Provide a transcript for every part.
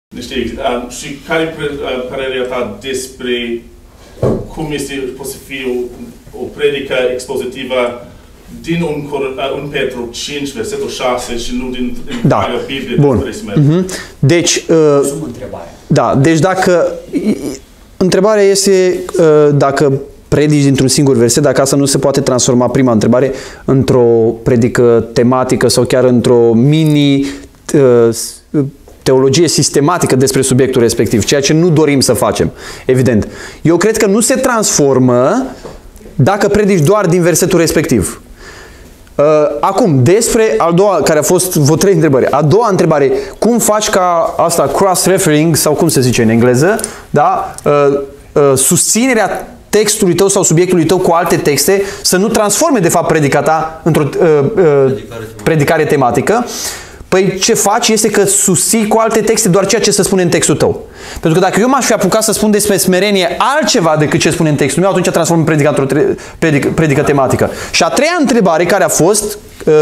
Și care e părerea ta despre cum este poate să fie o predică expozitivă din un Petru 5, versetul 6 și nu din Biblie? Bun. Deci, da, deci dacă întrebarea este dacă predici dintr-un singur verset, dacă asta nu se poate transforma, prima întrebare, într-o predică tematică sau chiar într-o mini teologie sistematică despre subiectul respectiv, ceea ce nu dorim să facem, evident. Eu cred că nu se transformă dacă predici doar din versetul respectiv. Acum, despre al doua, care a fost vreo 3 întrebări. A doua întrebare, cum faci ca asta, cross-referring, sau cum se zice în engleză, da? Susținerea textului tău sau subiectului tău cu alte texte să nu transforme, de fapt, predica ta într-o predicare tematică. Păi ce faci este că susții cu alte texte doar ceea ce se spune în textul tău. Pentru că dacă eu m-aș fi apucat să spun despre smerenie altceva decât ce spune în textul meu, atunci transform predica într-o predică tematică. Și a treia întrebare care a fost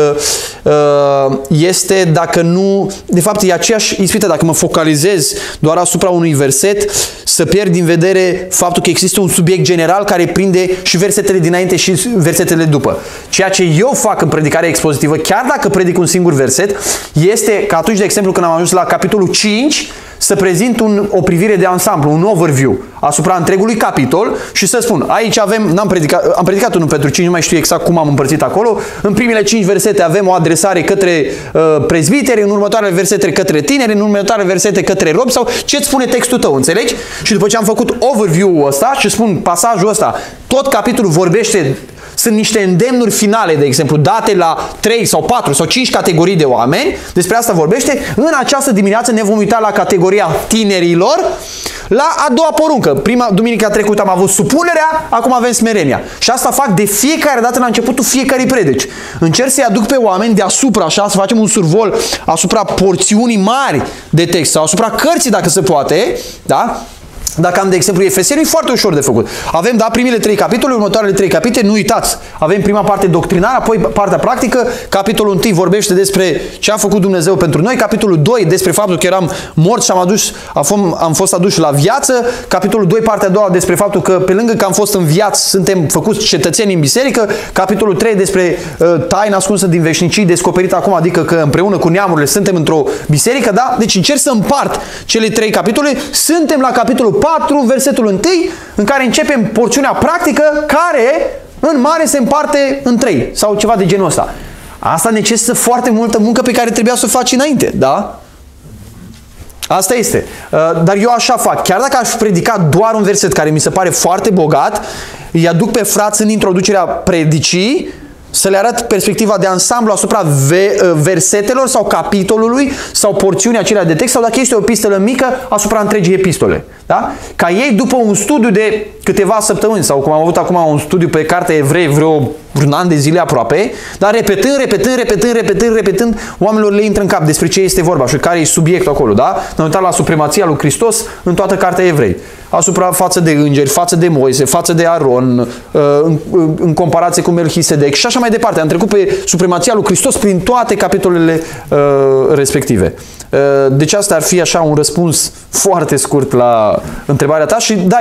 este dacă nu, de fapt e aceeași ispită, dacă mă focalizez doar asupra unui verset, să pierd din vedere faptul că există un subiect general care prinde și versetele dinainte și versetele după. Ceea ce eu fac în predicarea expozitivă, chiar dacă predic un singur verset, este că atunci, de exemplu, când am ajuns la capitolul 5, să prezint o privire de ansamblu, un overview asupra întregului capitol și să spun, aici avem, am predicat 1 Petru 5, nu mai știu exact cum am împărțit acolo, în primele 5 versete avem o adresare către prezbiteri, în următoarele versete către tineri, în următoarele versete către robi sau ce-ți spune textul tău, înțelegi? Și după ce am făcut overview-ul ăsta și spun pasajul ăsta, tot capitolul vorbește. Sunt niște îndemnuri finale, de exemplu, date la 3 sau 4 sau 5 categorii de oameni. Despre asta vorbește. În această dimineață ne vom uita la categoria tinerilor, la a doua poruncă. Prima duminică trecută am avut supunerea, acum avem smerenia. Și asta fac de fiecare dată la începutul fiecărei predici. Încerc să-i aduc pe oameni deasupra, așa, să facem un survol asupra porțiunii mari de text sau asupra cărții, dacă se poate, da? Dacă am, de exemplu, Efeseni, e foarte ușor de făcut. Avem, da, primele 3 capitole, următoarele 3 capitole, nu uitați. Avem prima parte doctrinară, apoi partea practică. Capitolul 1 vorbește despre ce a făcut Dumnezeu pentru noi. Capitolul 2 despre faptul că eram morți și am fost aduși la viață. Capitolul 2, partea a doua, despre faptul că pe lângă că am fost înviați, suntem făcuți cetățeni în biserică. Capitolul 3 despre taina ascunsă din veșnicii, descoperită acum, adică că împreună cu neamurile suntem într-o biserică, da? Deci încerc să împart cele 3 capitole. Suntem la capitolul 4, versetul 1, în care începem porțiunea practică, care în mare se împarte în 3 sau ceva de genul ăsta. Asta necesită foarte multă muncă pe care trebuia să o faci înainte, da? Asta este. Dar eu așa fac. Chiar dacă aș predica doar un verset care mi se pare foarte bogat, îi aduc pe frați în introducerea predicii, să le arăt perspectiva de ansamblu asupra versetelor sau capitolului sau porțiunii acelea de text sau dacă este o epistolă mică asupra întregii epistole. Da? Ca ei, după un studiu de câteva săptămâni sau cum am avut acum un studiu pe cartea Evrei vreo un an de zile aproape, dar repetând, oamenilor le intră în cap despre ce este vorba și care e subiectul acolo. Da? Ne-am uitat la supremația lui Hristos în toată cartea Evrei. Asupra față de îngeri, față de Moise, față de Aron, în comparație cu Melchisedec și așa mai departe. Am trecut pe supremația lui Hristos prin toate capitolele respective. Deci asta ar fi așa un răspuns foarte scurt la întrebarea ta și da,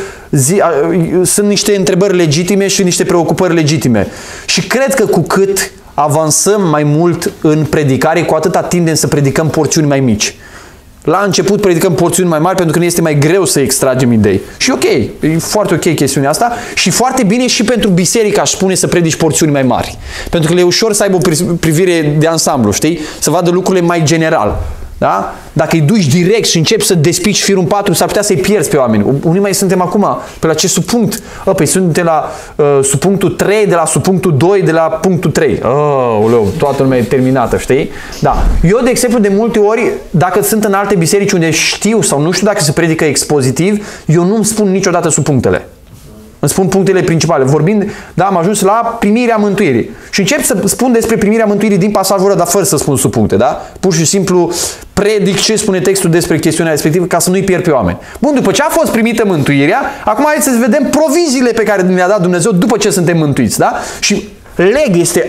sunt niște întrebări legitime și niște preocupări legitime. Și cred că cu cât avansăm mai mult în predicare, cu atâta tindem să predicăm porțiuni mai mici. La început predicăm porțiuni mai mari pentru că ne este mai greu să extragem idei. Și ok, e foarte ok chestiunea asta și foarte bine și pentru biserică aș spune să predici porțiuni mai mari. Pentru că le e ușor să aibă o privire de ansamblu, știi? Să vadă lucrurile mai general. Da? Dacă îi duci direct și începi să despici firul 4, s-ar putea să-i pierzi pe oameni. Unii mai suntem acum pe la ce subpunct? Păi suntem la subpunctul 3, de la subpunctul 2, de la punctul 3. Toată lumea e terminată, știi? Da. Eu, de exemplu, de multe ori, dacă sunt în alte biserici unde știu sau nu știu dacă se predică expozitiv, eu nu îmi spun niciodată subpunctele. Îmi spun punctele principale. Vorbind, da, am ajuns la primirea mântuirii. Și încep să spun despre primirea mântuirii din pasajul ăla, dar fără să spun subpuncte, da? Pur și simplu predic ce spune textul despre chestiunea respectivă ca să nu-i pierd pe oameni. Bun, după ce a fost primită mântuirea, acum hai să vedem proviziile pe care ne-a dat Dumnezeu după ce suntem mântuiți, da? Și leg este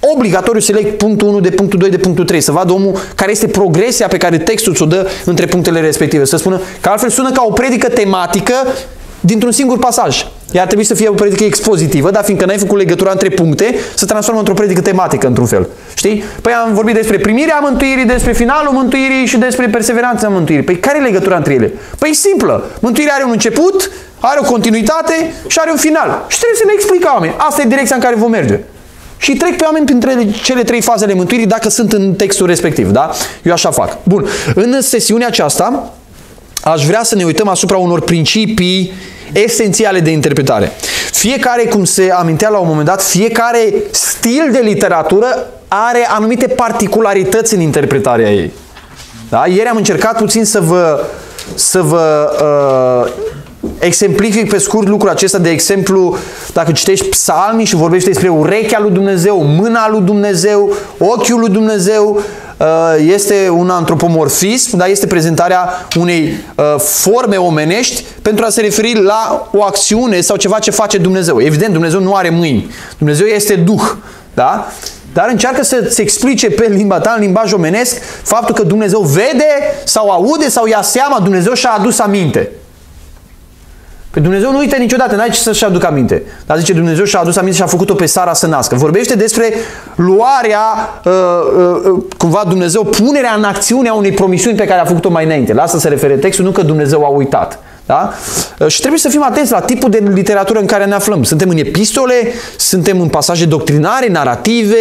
obligatoriu să leg punctul 1 de punctul 2 de punctul 3, să vadă omul care este progresia pe care textul ți-o dă între punctele respective. Să spună că altfel sună ca o predică tematică dintr-un singur pasaj. Ea ar trebui să fie o predică expozitivă, dar fiindcă n-ai făcut legătura între puncte, se transformă într-o predică tematică, într-un fel. Știi? Păi am vorbit despre primirea mântuirii, despre finalul mântuirii și despre perseveranța mântuirii. Păi care e legătura între ele? Păi simplă. Mântuirea are un început, are o continuitate și are un final. Și trebuie să le explic oameni. Asta e direcția în care vom merge. Și trec pe oameni printre cele 3 faze ale mântuirii dacă sunt în textul respectiv, da? Eu așa fac. Bun. În sesiunea aceasta aș vrea să ne uităm asupra unor principii esențiale de interpretare. Fiecare, cum se amintea la un moment dat, fiecare stil de literatură are anumite particularități în interpretarea ei. Da? Ieri am încercat puțin să vă exemplific pe scurt lucrul acesta. De exemplu, dacă citești psalmii și vorbești despre urechea lui Dumnezeu, mâna lui Dumnezeu, ochiul lui Dumnezeu, este un antropomorfism, dar este prezentarea unei forme omenești pentru a se referi la o acțiune sau ceva ce face Dumnezeu. Evident, Dumnezeu nu are mâini. Dumnezeu este Duh. Da? Dar încearcă să-ți explice pe limba ta, în limbaj omenesc, faptul că Dumnezeu vede sau aude sau ia seama, Dumnezeu și-a adus aminte. Pe Dumnezeu nu uită niciodată, n-ai ce să-și aducă aminte. Dar zice, Dumnezeu și-a adus aminte și a făcut-o pe Sara să nască. Vorbește despre luarea, cumva Dumnezeu, punerea în acțiune a unei promisiuni pe care a făcut-o mai înainte. La asta se referă textul, nu că Dumnezeu a uitat. Da? Și trebuie să fim atenți la tipul de literatură în care ne aflăm. Suntem în epistole, suntem în pasaje doctrinare, narrative,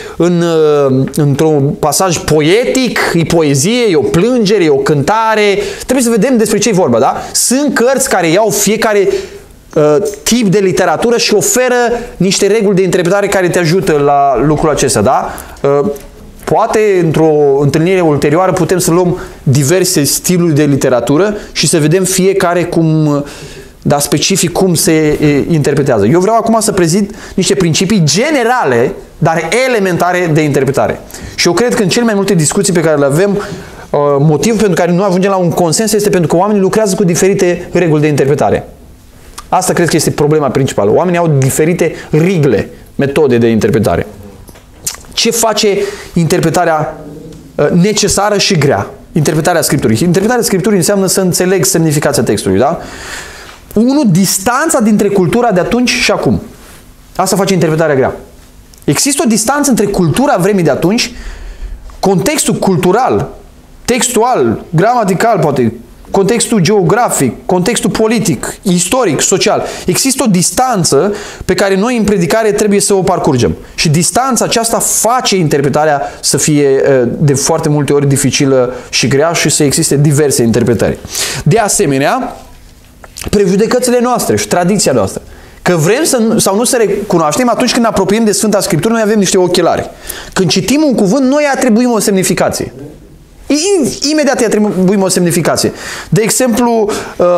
într-un pasaj poetic, e poezie, e o plângere, e o cântare. Trebuie să vedem despre ce e vorba. Da? Sunt cărți care iau fiecare tip de literatură și oferă niște reguli de interpretare care te ajută la lucrul acesta. Da? Poate, într-o întâlnire ulterioară, putem să luăm diverse stiluri de literatură și să vedem fiecare cum, dar specific, cum se interpretează. Eu vreau acum să prezint niște principii generale, dar elementare de interpretare. Și eu cred că în cele mai multe discuții pe care le avem, motivul pentru care nu ajungem la un consens este pentru că oamenii lucrează cu diferite reguli de interpretare. Asta cred că este problema principală. Oamenii au diferite rigle, metode de interpretare. Ce face interpretarea necesară și grea? Interpretarea Scripturii. Interpretarea Scripturii înseamnă să înțeleg semnificația textului. Da? 1. Distanța dintre cultura de atunci și acum. Asta face interpretarea grea. Există o distanță între cultura vremii de atunci, contextul cultural, textual, gramatical, poate, contextul geografic, contextul politic, istoric, social. Există o distanță pe care noi în predicare trebuie să o parcurgem. Și distanța aceasta face interpretarea să fie de foarte multe ori dificilă și grea și să existe diverse interpretări. De asemenea, prejudecățile noastre și tradiția noastră. Că vrem sau nu să recunoaștem, atunci când ne apropiem de Sfânta Scriptură, noi avem niște ochelari. Când citim un cuvânt, noi atribuim o semnificație. Imediat îi atribuim o semnificație. De exemplu,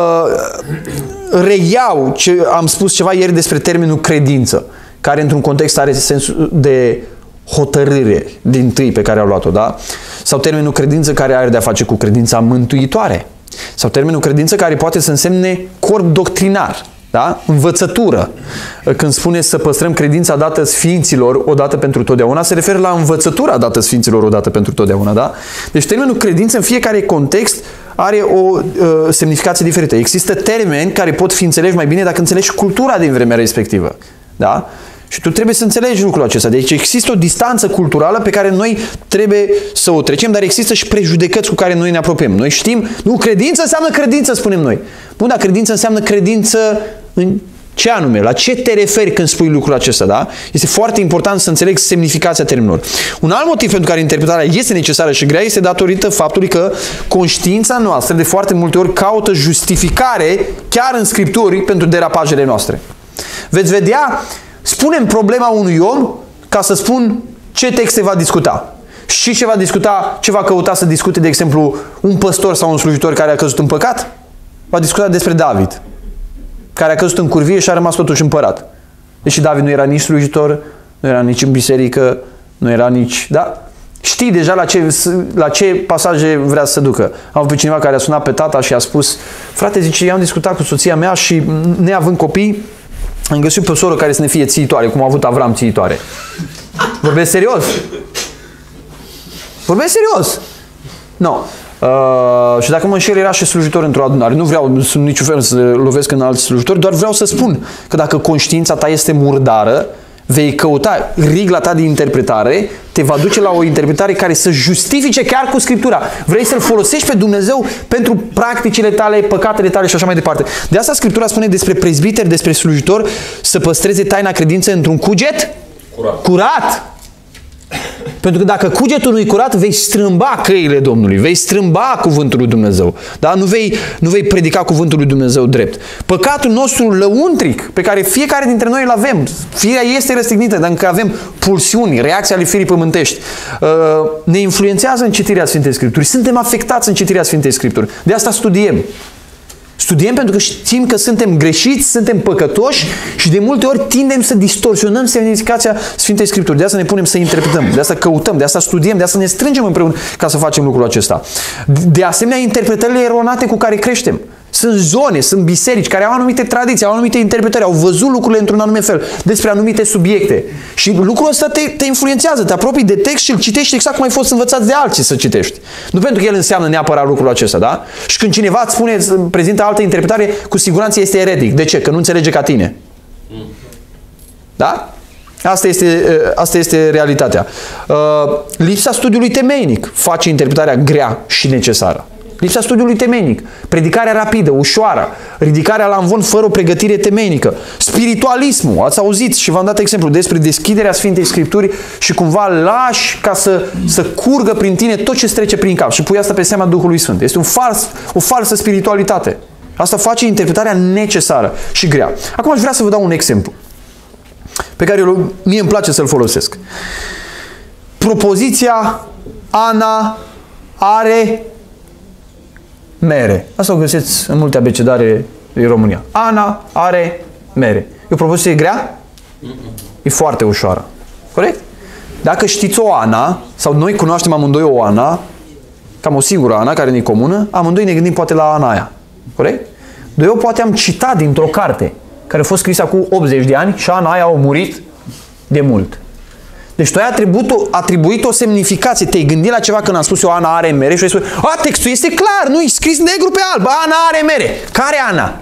reiau, am spus ceva ieri despre termenul credință, care într-un context are sensul de hotărâre din tâi pe care au luat-o, da? Sau termenul credință care are de-a face cu credința mântuitoare. Sau termenul credință care poate să însemne corp doctrinar. Da? Învățătură. Când spune să păstrăm credința dată sfinților odată pentru totdeauna, se referă la învățătura dată sfinților odată pentru totdeauna. Da? Deci termenul credință în fiecare context are o semnificație diferită. Există termeni care pot fi înțelegi mai bine dacă înțelegi cultura din vremea respectivă. Da? Și tu trebuie să înțelegi lucrul acesta. Deci există o distanță culturală pe care noi trebuie să o trecem, dar există și prejudecăți cu care noi ne apropiem. Noi știm, nu, credință înseamnă credință, spunem noi. Bun, dar credință înseamnă credință în ce anume? La ce te referi când spui lucrul acesta, da? Este foarte important să înțeleg semnificația termenilor. Un alt motiv pentru care interpretarea este necesară și grea este datorită faptului că conștiința noastră de foarte multe ori caută justificare chiar în Scripturi pentru derapajele noastre. Veți vedea, spunem problema unui om ca să spun ce texte va discuta. Și ce va discuta, ce va căuta să discute, de exemplu, un păstor sau un slujitor care a căzut în păcat? Va discuta despre David, care a căzut în curvie și a rămas totuși împărat. Deși David nu era nici slujitor, nu era nici în biserică, nu era nici... Da? Știi deja la ce pasaje vrea să se ducă. Am avut pe cineva care a sunat pe tata și a spus: frate, zice, eu am discutat cu soția mea și neavând copii, am găsit pe o soră care să ne fie țiitoare, cum a avut Avram țiitoare. Vorbesc serios. Vorbesc serios. Nu. Și dacă mă înșel, era și slujitor într-o adunare. Nu vreau în niciun fel să lovesc în alți slujitori, doar vreau să spun că dacă conștiința ta este murdară, vei căuta rigla ta de interpretare, te va duce la o interpretare care să justifice chiar cu Scriptura. Vrei să-L folosești pe Dumnezeu pentru practicile tale, păcatele tale și așa mai departe. De asta Scriptura spune despre prezbiteri, despre slujitori, să păstreze taina credinței într-un cuget curat. Pentru că dacă cugetul nu-i curat, vei strâmba căile Domnului, vei strâmba cuvântul lui Dumnezeu. Da? Nu vei predica cuvântul lui Dumnezeu drept. Păcatul nostru lăuntric, pe care fiecare dintre noi îl avem, firea este răstignită, dar încă avem pulsiuni, reacții ale firii pământești, ne influențează în citirea Sfintei Scripturi. Suntem afectați în citirea Sfintei Scripturi. De asta studiem. Studiem pentru că știm că suntem greșiți, suntem păcătoși și de multe ori tindem să distorsionăm semnificația Sfintei Scripturi. De asta ne punem să interpretăm, de asta căutăm, de asta studiem, de asta ne strângem împreună ca să facem lucrul acesta. De asemenea, interpretările eronate cu care creștem. Sunt zone, sunt biserici care au anumite tradiții, au anumite interpretări, au văzut lucrurile într-un anume fel, despre anumite subiecte. Și lucrul ăsta te influențează, te apropii de text și îl citești exact cum ai fost învățat de alții să citești. Nu pentru că el înseamnă neapărat lucrul acesta, da? Și când cineva îți spune, prezintă altă interpretare, cu siguranță este eretic. De ce? Că nu înțelege ca tine. Da? Asta este realitatea. Lipsa studiului temeinic face interpretarea grea și necesară. Lipsa studiului temeinic, predicarea rapidă, ușoară, ridicarea la învon fără o pregătire temeinică, spiritualismul, ați auzit și v-am dat exemplu despre deschiderea Sfintei Scripturi și cumva lași ca să curgă prin tine tot ce trece prin cap și pui asta pe seama Duhului Sfânt. Este o falsă spiritualitate. Asta face interpretarea necesară și grea. Acum aș vrea să vă dau un exemplu pe care mie îmi place să-l folosesc. Propoziția Ana are mere. Asta o găsiți în multe abecedare din România. Ana are mere. E o propoziție grea? E foarte ușoară. Corect? Dacă știți o Ana, sau noi cunoaștem amândoi o Ana, cam o singură Ana care ne-i comună, amândoi ne gândim poate la Ana aia. Corect? Dar eu poate am citat dintr-o carte care a fost scrisă acum 80 de ani și Ana aia a murit de mult. Deci tu ai atribuit o semnificație. Te-ai gândit la ceva când am spus eu Ana are mere și ai spus, textul este clar, nu-i scris negru pe alb, Ana are mere. Care Ana?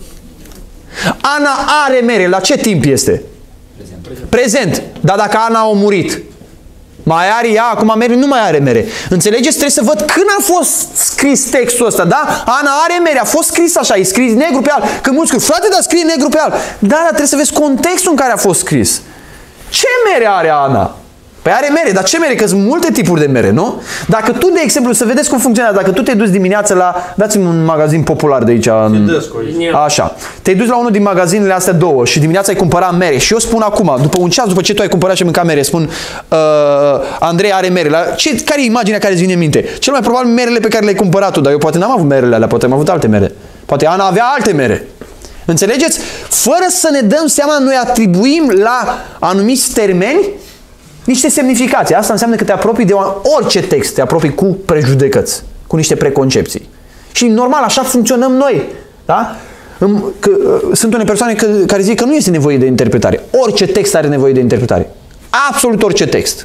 Ana are mere. La ce timp este? Prezent. Dar dacă Ana a murit, mai are ea acum mere? Nu mai are mere. Înțelegeți? Trebuie să văd când a fost scris textul ăsta, da? Ana are mere. A fost scris așa, e scris negru pe alb. Când mulți scriu, frate, dar scrie negru pe alb. Da, dar trebuie să vezi contextul în care a fost scris. Ce mere are Ana? Păi are mere, dar ce mere? Că sunt multe tipuri de mere, nu? Dacă tu, de exemplu, să vedeți cum funcționează, dacă tu te duci dimineața la, dați-mi un magazin popular de aici, așa, te duci la unul din magazinele astea două și dimineața ai cumpărat mere și eu spun acum, după un ceas după ce tu ai cumpărat și mâncat mere, spun Andrei are mere, care e imaginea care îți vine în minte? Cel mai probabil merele pe care le-ai cumpărat tu, dar eu poate n-am avut merele alea, poate am avut alte mere, poate Ana avea alte mere. Înțelegeți? Fără să ne dăm seama, noi atribuim la anumiți termeni niște semnificații. Asta înseamnă că te apropii de orice text, te apropii cu prejudecăți, cu niște preconcepții. Și normal, așa funcționăm noi. Da? Sunt unele persoane care zic că nu este nevoie de interpretare. Orice text are nevoie de interpretare. Absolut orice text.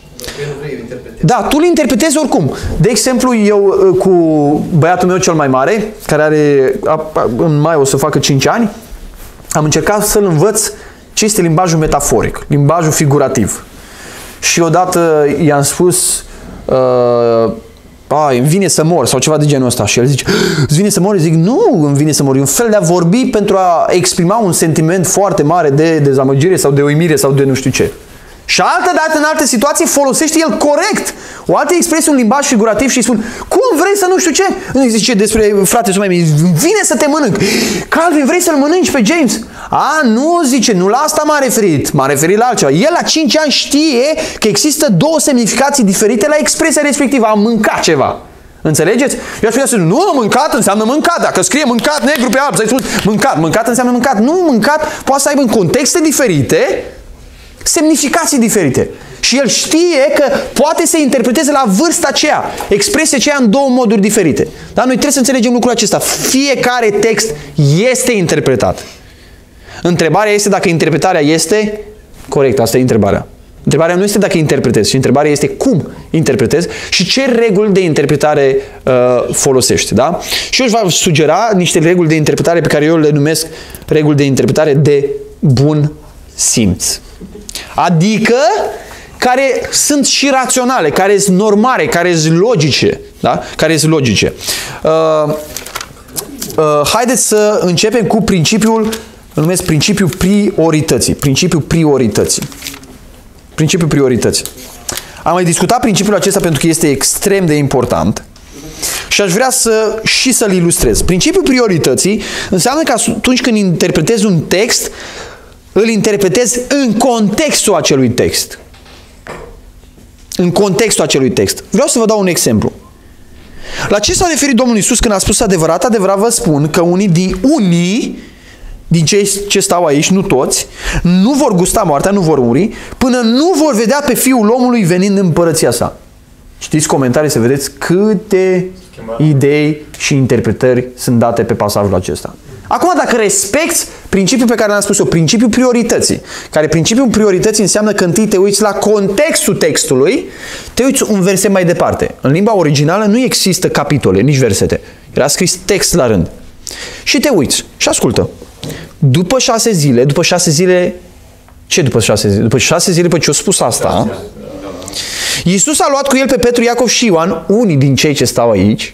Da, tu îl interpretezi oricum. De exemplu, eu cu băiatul meu cel mai mare, care are, în mai o să facă 5 ani, am încercat să-l învăț ce este limbajul metaforic, limbajul figurativ. Și odată i-am spus îmi vine să mor sau ceva de genul ăsta. Și el zice, îți vine să mor? Eu zic, nu îmi vine să mor. E un fel de a vorbi pentru a exprima un sentiment foarte mare de dezamăgire sau de uimire sau de nu știu ce. Și altă dată, în alte situații, folosește el corect o altă expresie, un limbaj figurativ și îi spun, cum vrei să nu știu ce? Nu zice despre frate, vine să te mănânc. Calvin, vrei să-l mănânci pe James? Nu, zice, nu la asta m-a referit. M-a referit la altceva. El la 5 ani știe că există două semnificații diferite la expresia respectivă. Am mâncat ceva. Înțelegeți? Eu aș putea să nu, mâncat înseamnă mâncat. Dacă scrie mâncat negru pe alb, să-i spun mâncat. Mâncat înseamnă mâncat. Nu, mâncat poate să aibă în contexte diferite semnificații diferite. Și el știe că poate să interpreteze la vârsta aceea, expresia aceea în două moduri diferite. Dar noi trebuie să înțelegem lucrul acesta. Fiecare text este interpretat. Întrebarea este dacă interpretarea este corectă. Asta e întrebarea. Întrebarea nu este dacă interpretezi, ci întrebarea este cum interpretezi și ce reguli de interpretare folosești. Da? Și eu își va sugera niște reguli de interpretare pe care eu le numesc reguli de interpretare de bun simț. Adică care sunt și raționale, care sunt normale, care sunt logice. Da? Care sunt logice. Haideți să începem cu principiul, îl numesc principiul priorității. Principiul priorității. Principiul priorității. Am mai discutat principiul acesta pentru că este extrem de important și aș vrea să-l ilustrez. Principiul priorității înseamnă că atunci când interpretezi un text, îl interpretezi în contextul acelui text. În contextul acelui text. Vreau să vă dau un exemplu. La ce s-a referit Domnul Iisus când a spus adevărat? Adevărat vă spun că unii din cei ce stau aici, nu toți, nu vor gusta moartea, nu vor muri, până nu vor vedea pe Fiul omului venind în împărăția sa. Citiți comentarii să vedeți câte idei și interpretări sunt date pe pasajul acesta. Acum, dacă respecti principiul pe care l-am spus eu, principiul priorității, care principiul priorității înseamnă că întâi te uiți la contextul textului, te uiți un verset mai departe. În limba originală nu există capitole, nici versete. Era scris text la rând. Și te uiți și ascultă. După 6 zile, ce după 6 zile? După 6 zile, după ce a spus asta, Iisus a luat cu el pe Petru, Iacov și Ioan, unii din cei ce stau aici,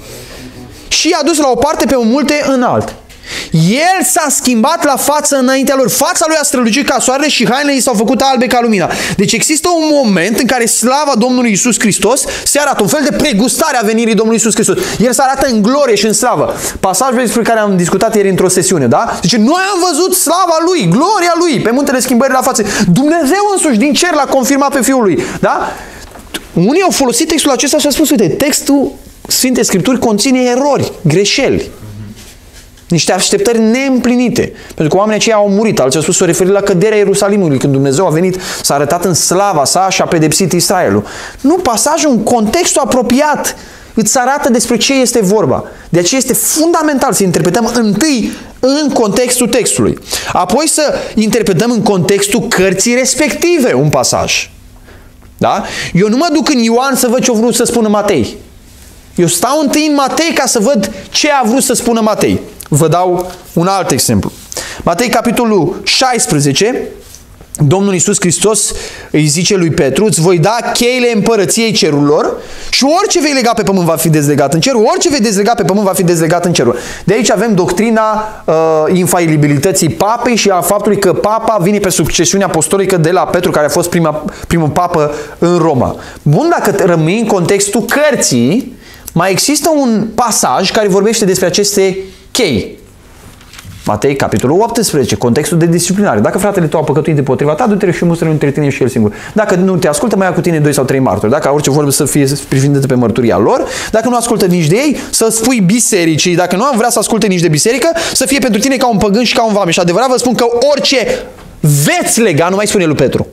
și i-a dus la o parte pe un munte înalt. El s-a schimbat la față înaintea lor. Fața lui a strălucit ca soarele și hainele i s-au făcut albe ca lumina. Deci există un moment în care slava Domnului Iisus Hristos se arată, un fel de pregustare a venirii Domnului Iisus Hristos. El se arată în glorie și în slavă. Pasajul despre care am discutat ieri într-o sesiune, da? Deci noi am văzut slava Lui, gloria Lui, pe muntele schimbării la față. Dumnezeu însuși din cer l-a confirmat pe Fiul Lui, da? Unii au folosit textul acesta și au spus, uite, textul Sfintei Scripturi conține erori, greșeli. Niște așteptări neîmplinite. Pentru că oamenii aceia au murit. Alții au spus, s-au referit la căderea Ierusalimului, când Dumnezeu a venit, s-a arătat în slava sa și a pedepsit Israelul. Nu, pasajul în contextul apropiat îți arată despre ce este vorba. De aceea este fundamental să interpretăm întâi în contextul textului. Apoi să interpretăm în contextul cărții respective un pasaj. Da? Eu nu mă duc în Ioan să văd ce a vrut să spună Matei. Eu stau întâi în Matei ca să văd ce a vrut să spună Matei. Vă dau un alt exemplu. Matei, capitolul 16, Domnul Iisus Hristos îi zice lui Petru, îți voi da cheile împărăției cerurilor și orice vei lega pe pământ va fi dezlegat în cerul, orice vei dezlega pe pământ va fi dezlegat în cerul. De aici avem doctrina infailibilității papei și a faptului că papa vine pe succesiunea apostolică de la Petru, care a fost primul papă în Roma. Bun, dacă rămâi în contextul cărții, mai există un pasaj care vorbește despre aceste chei. Matei, capitolul 18, contextul de disciplinare. Dacă fratele tău a păcătuit împotriva ta, du-te și mustră între tine și el singur. Dacă nu te ascultă, mai ia cu tine 2 sau 3 martori. Dacă orice vorbă să fie sprijinită pe mărturia lor, dacă nu ascultă nici de ei, să spui bisericii. Dacă nu am vrea să asculte nici de biserică, să fie pentru tine ca un păgân și ca un vameș. Și adevărat vă spun că orice veți lega, nu mai spune lui Petru.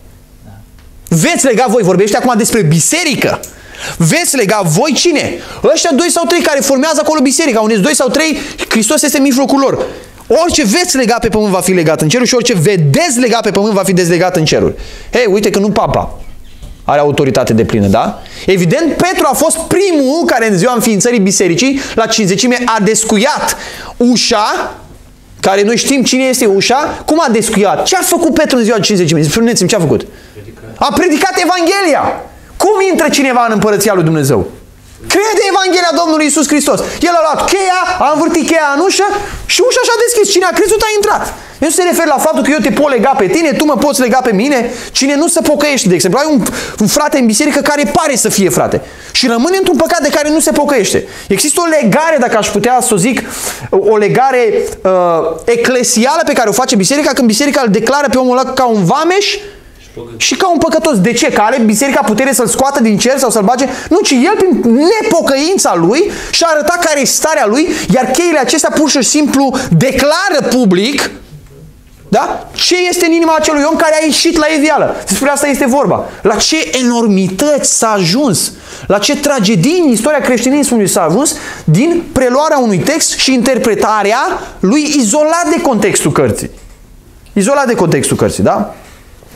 Veți lega voi, vorbește acum despre biserică. Veți lega voi cine? Ăștia 2 sau 3 care formează acolo biserica, unde 2 sau 3, Hristos este în mijlocul lor. Orice veți lega pe pământ va fi legat în cerul și orice vedeți lega pe pământ va fi dezlegat în cerul. Hei, uite că nu papa are autoritate de plină, da? Evident, Petru a fost primul care în ziua înființării bisericii, la Cincizecime, a descuiat ușa, care noi știm cine este ușa. Cum a descuiat? Ce a făcut Petru în ziua Cincizecime? Spuneți-mi ce a făcut? A predicat Evanghelia. Cum intră cineva în împărăția lui Dumnezeu? Crede Evanghelia Domnului Iisus Hristos. El a luat cheia, a învârtit cheia în ușă și ușa și-a deschis. Cine a crezut a intrat. Nu se referă la faptul că eu te pot lega pe tine, tu mă poți lega pe mine. Cine nu se pocăiește, de exemplu, ai un frate în biserică care pare să fie frate și rămâne într-un păcat de care nu se pocăiește. Există o legare, dacă aș putea să o zic, o legare eclesială pe care o face biserica, când biserica îl declară pe omul ăla ca un vameș și ca un păcătos. De ce? Că are biserica putere să-l scoată din cer sau să-l bage? Nu, ci el prin nepocăința lui și-a arătat care e starea lui, iar cheile acestea pur și simplu declară public, da? Ce este în inima acelui om care a ieșit la iveală. Despre asta este vorba. La ce enormități s-a ajuns, la ce tragedii în istoria creștinismului s-a ajuns din preluarea unui text și interpretarea lui izolat de contextul cărții. Izolat de contextul cărții, da?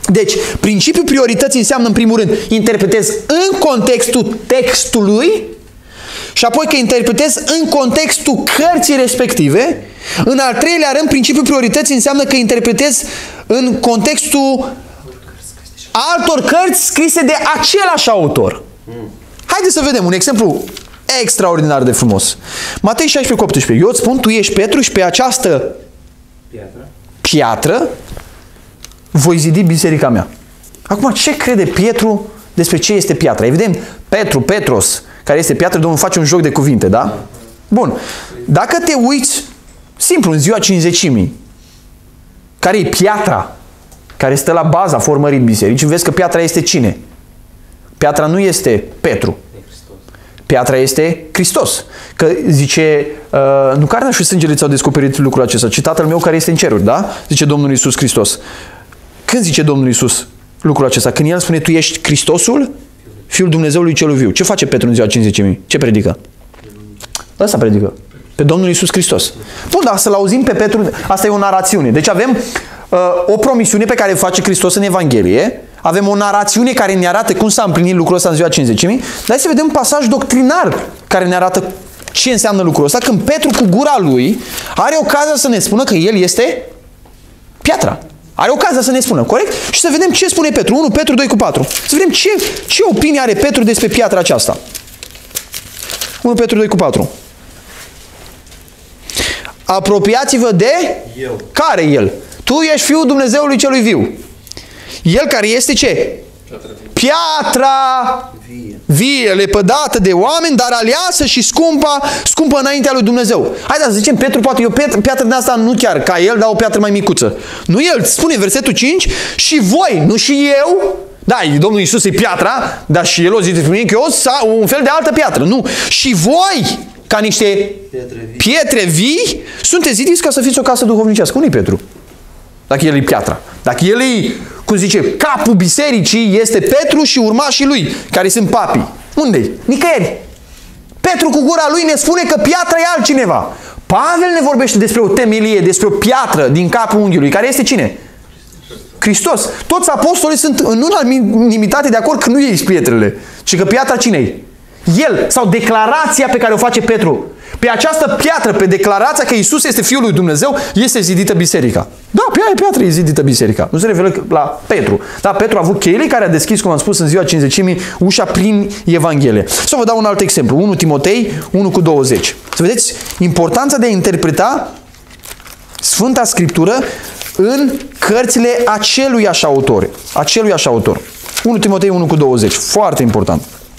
Deci, principiul priorității înseamnă, în primul rând, interpretez în contextul textului și apoi că interpretez în contextul cărții respective. În al treilea rând, principiul priorității înseamnă că interpretez în contextul altor cărți scrise de același autor. Haideți să vedem un exemplu extraordinar de frumos. Matei 16:18. Eu îți spun, tu ești Petru și pe această piatră voi zidi biserica mea. Acum, ce crede Petru despre ce este piatra? Evident, Petros, care este piatră, Domnul face un joc de cuvinte, da? Bun. Dacă te uiți simplu în ziua Cincizecimii, care e piatra care stă la baza formării bisericii, vezi că piatra este cine? Piatra nu este Petru. Piatra este Hristos. Că zice, nu carnea și sângele ți-au descoperit lucrul acesta, ci Tatăl meu care este în ceruri, da? Zice Domnul Iisus Hristos. Când zice Domnul Iisus lucrul acesta? Când El spune, tu ești Hristosul, Fiul Dumnezeului celui viu. Ce face Petru în ziua Cincizecimii? Ce predică? Ăsta predică. Pe Domnul Iisus Hristos. Bun, dar să-L auzim pe Petru, asta e o narațiune. Deci avem o promisiune pe care o face Hristos în Evanghelie, avem o narațiune care ne arată cum s-a împlinit lucrul ăsta în ziua Cincizecimii, dar hai să vedem un pasaj doctrinar care ne arată ce înseamnă lucrul ăsta, când Petru cu gura lui are ocazia să ne spună că el este piatra. Are ocazia să ne spună, corect? Și să vedem ce spune Petru. 1 Petru 2:4. Să vedem ce opinie are Petru despre piatra aceasta. 1 Petru 2:4. Apropiați-vă de eu. Care El? Tu ești Fiul Dumnezeului celui viu. El care este ce? Piatra vie, lepădată de oameni, dar aleasă și scumpă înaintea lui Dumnezeu. Haideți să zicem, Petru poate e o piatră din asta, nu chiar ca el, dar o piatră mai micuță. Nu el, spune versetul 5, și voi, nu și eu. Da, Domnul Iisus e piatra, dar și el o zice că eu sunt un fel de altă piatră. Nu, și voi, ca niște pietre vii, sunteți zidiți ca să fiți o casă duhovnicească. Unde e Petru? Dacă el e piatra. Dacă el e, cum zice, capul bisericii, este Petru și urmașii lui, care sunt papii. Unde-i? Nicăieri. Petru cu gura lui ne spune că piatra e altcineva. Pavel ne vorbește despre o temelie, despre o piatră din capul unghiului, care este cine? Hristos. Toți apostolii sunt în unanimitate de acord că nu ei sunt pietrele, ci că piatra cine-i? El, sau declarația pe care o face Petru. Pe această piatră, pe declarația că Iisus este Fiul lui Dumnezeu, este zidită biserica. Da, pe aia piatră e zidită biserica. Nu se referă la Petru. Da, Petru a avut cheile care a deschis, cum am spus, în ziua Cincizecimii, ușa prin Evanghelie. Să vă dau un alt exemplu. 1 Timotei 1:20. Să vedeți importanța de a interpreta Sfânta Scriptură în cărțile aceluiași autor. 1 Timotei 1:20. Foarte important.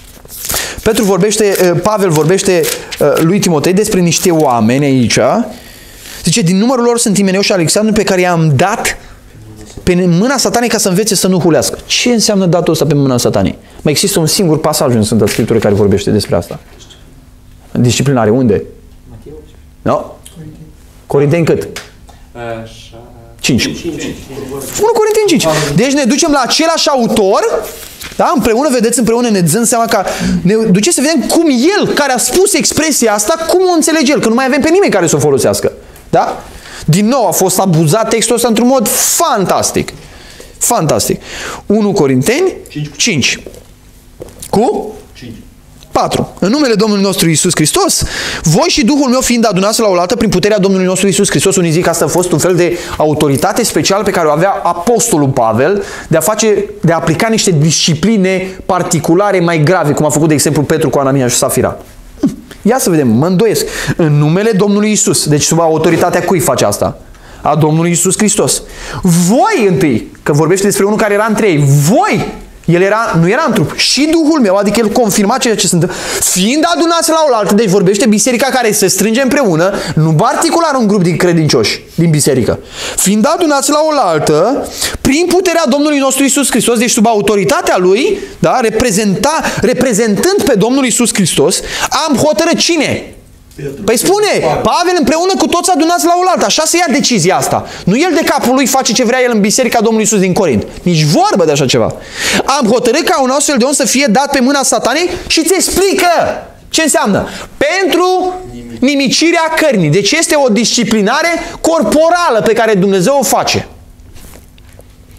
Pavel vorbește lui Timotei despre niște oameni aici. Zice, din numărul lor sunt Imeneu și Alexandru, pe care i-am dat pe mâna Satanei ca să învețe să nu hulească. Ce înseamnă datul ăsta pe mâna Satanei? Mai există un singur pasaj în Sfânta Scriptură care vorbește despre asta. Disciplinare. Unde? No? Corinteni cât? 5. 1 Corinteni 5. Deci ne ducem la același autor. Da? Împreună, vedeți, împreună ne dăm seama că ne duce să vedem cum el, care a spus expresia asta, cum o înțelege el, că nu mai avem pe nimeni care să o folosească. Da? Din nou a fost abuzat textul ăsta într-un mod fantastic. Fantastic. 1 Corinteni 5. Cu? 4. În numele Domnului nostru Iisus Hristos, voi și Duhul meu fiind adunați la oaltă prin puterea Domnului nostru Iisus Hristos. Unii zic că asta a fost un fel de autoritate specială pe care o avea apostolul Pavel de a aplica niște discipline particulare mai grave, cum a făcut, de exemplu, Petru cu Anania și Safira. Ia să vedem, mă îndoiesc. În numele Domnului Iisus. Deci sub autoritatea cui face asta? A Domnului Iisus Hristos. Voi întâi, că vorbește despre unul care era între ei, voi, nu era în trup, și Duhul meu, adică el confirma ceea ce se întâmplă, fiind adunați la oaltă, deci vorbește biserica care se strânge împreună, nu particular un grup din credincioși din biserică, fiind adunați la oaltă, prin puterea Domnului nostru Iisus Hristos, deci sub autoritatea Lui, da, reprezentând pe Domnul Iisus Hristos, am hotărât cine? Păi spune, Pavel împreună cu toți adunați la oaltă, așa se ia decizia asta. Nu el de capul lui face ce vrea el în biserica Domnului Iisus din Corint. Nici vorbă de așa ceva. Am hotărât ca un astfel de om să fie dat pe mâna Satanei și îți explică ce înseamnă. Pentru nimicirea cărnii. Deci este o disciplinare corporală pe care Dumnezeu o face.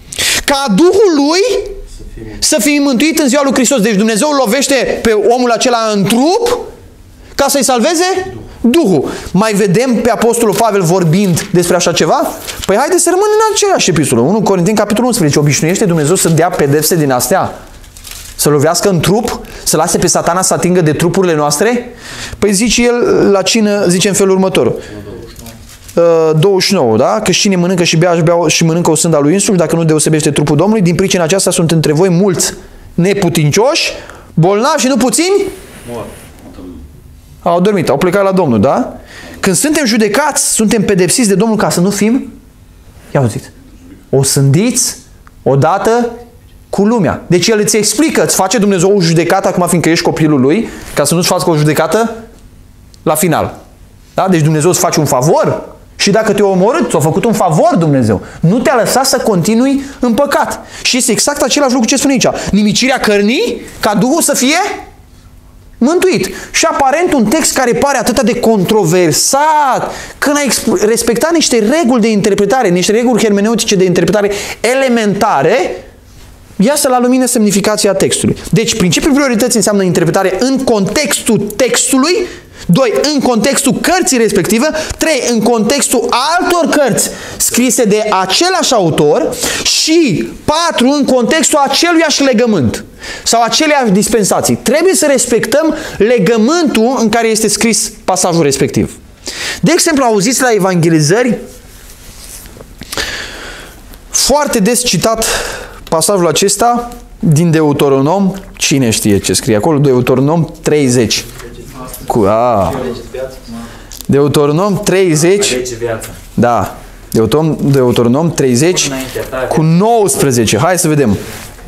ca Duhul lui să fie mântuit în ziua lui Hristos. Deci Dumnezeu lovește pe omul acela în trup ca să-i salveze Duhul. Mai vedem pe Apostolul Pavel vorbind despre așa ceva? Păi haideți să rămânem în aceeași epistolă. 1 Corinteni, capitolul 11. Obișnuiește Dumnezeu să dea pedepse din astea? Să lovească în trup? Să lase pe Satana să atingă de trupurile noastre? Păi zice el la cină, zice în felul următor. 29, da? Că cine mănâncă și bea și mănâncă o sânda lui însuși, dacă nu deosebește trupul Domnului, din pricina aceasta sunt între voi mulți neputincioși, bolnavi și nu puțini au dormit, au plecat la Domnul, da? Când suntem judecați, suntem pedepsiți de Domnul ca să nu fim, ia auziți, osândiți odată cu lumea. Deci El îți explică, îți face Dumnezeu o judecată acum fiindcă ești copilul Lui, ca să nu-ți facă o judecată la final. Da? Deci Dumnezeu îți face un favor și dacă te-a omorât, ți-a făcut un favor Dumnezeu. Nu te-a lăsat să continui în păcat. Și este exact același lucru ce spune aici. Nimicirea cărnii, ca Duhul să fie mântuit. Și aparent un text care pare atât de controversat, când ai respectat niște reguli de interpretare, niște reguli hermeneutice de interpretare elementare, iasă la lumină semnificația textului. Deci, principiul priorității înseamnă interpretare în contextul textului, 2. În contextul cărții respective, 3. În contextul altor cărți scrise de același autor și 4. În contextul aceluiași legământ sau aceleiași dispensații. Trebuie să respectăm legământul în care este scris pasajul respectiv. De exemplu, auziți la evangelizări foarte des citat pasajul acesta din Deuteronom. Cine știe ce scrie acolo? Deuteronom 30. Deuteronom 30. Da. Deuteronom 30 cu 19. Hai să vedem.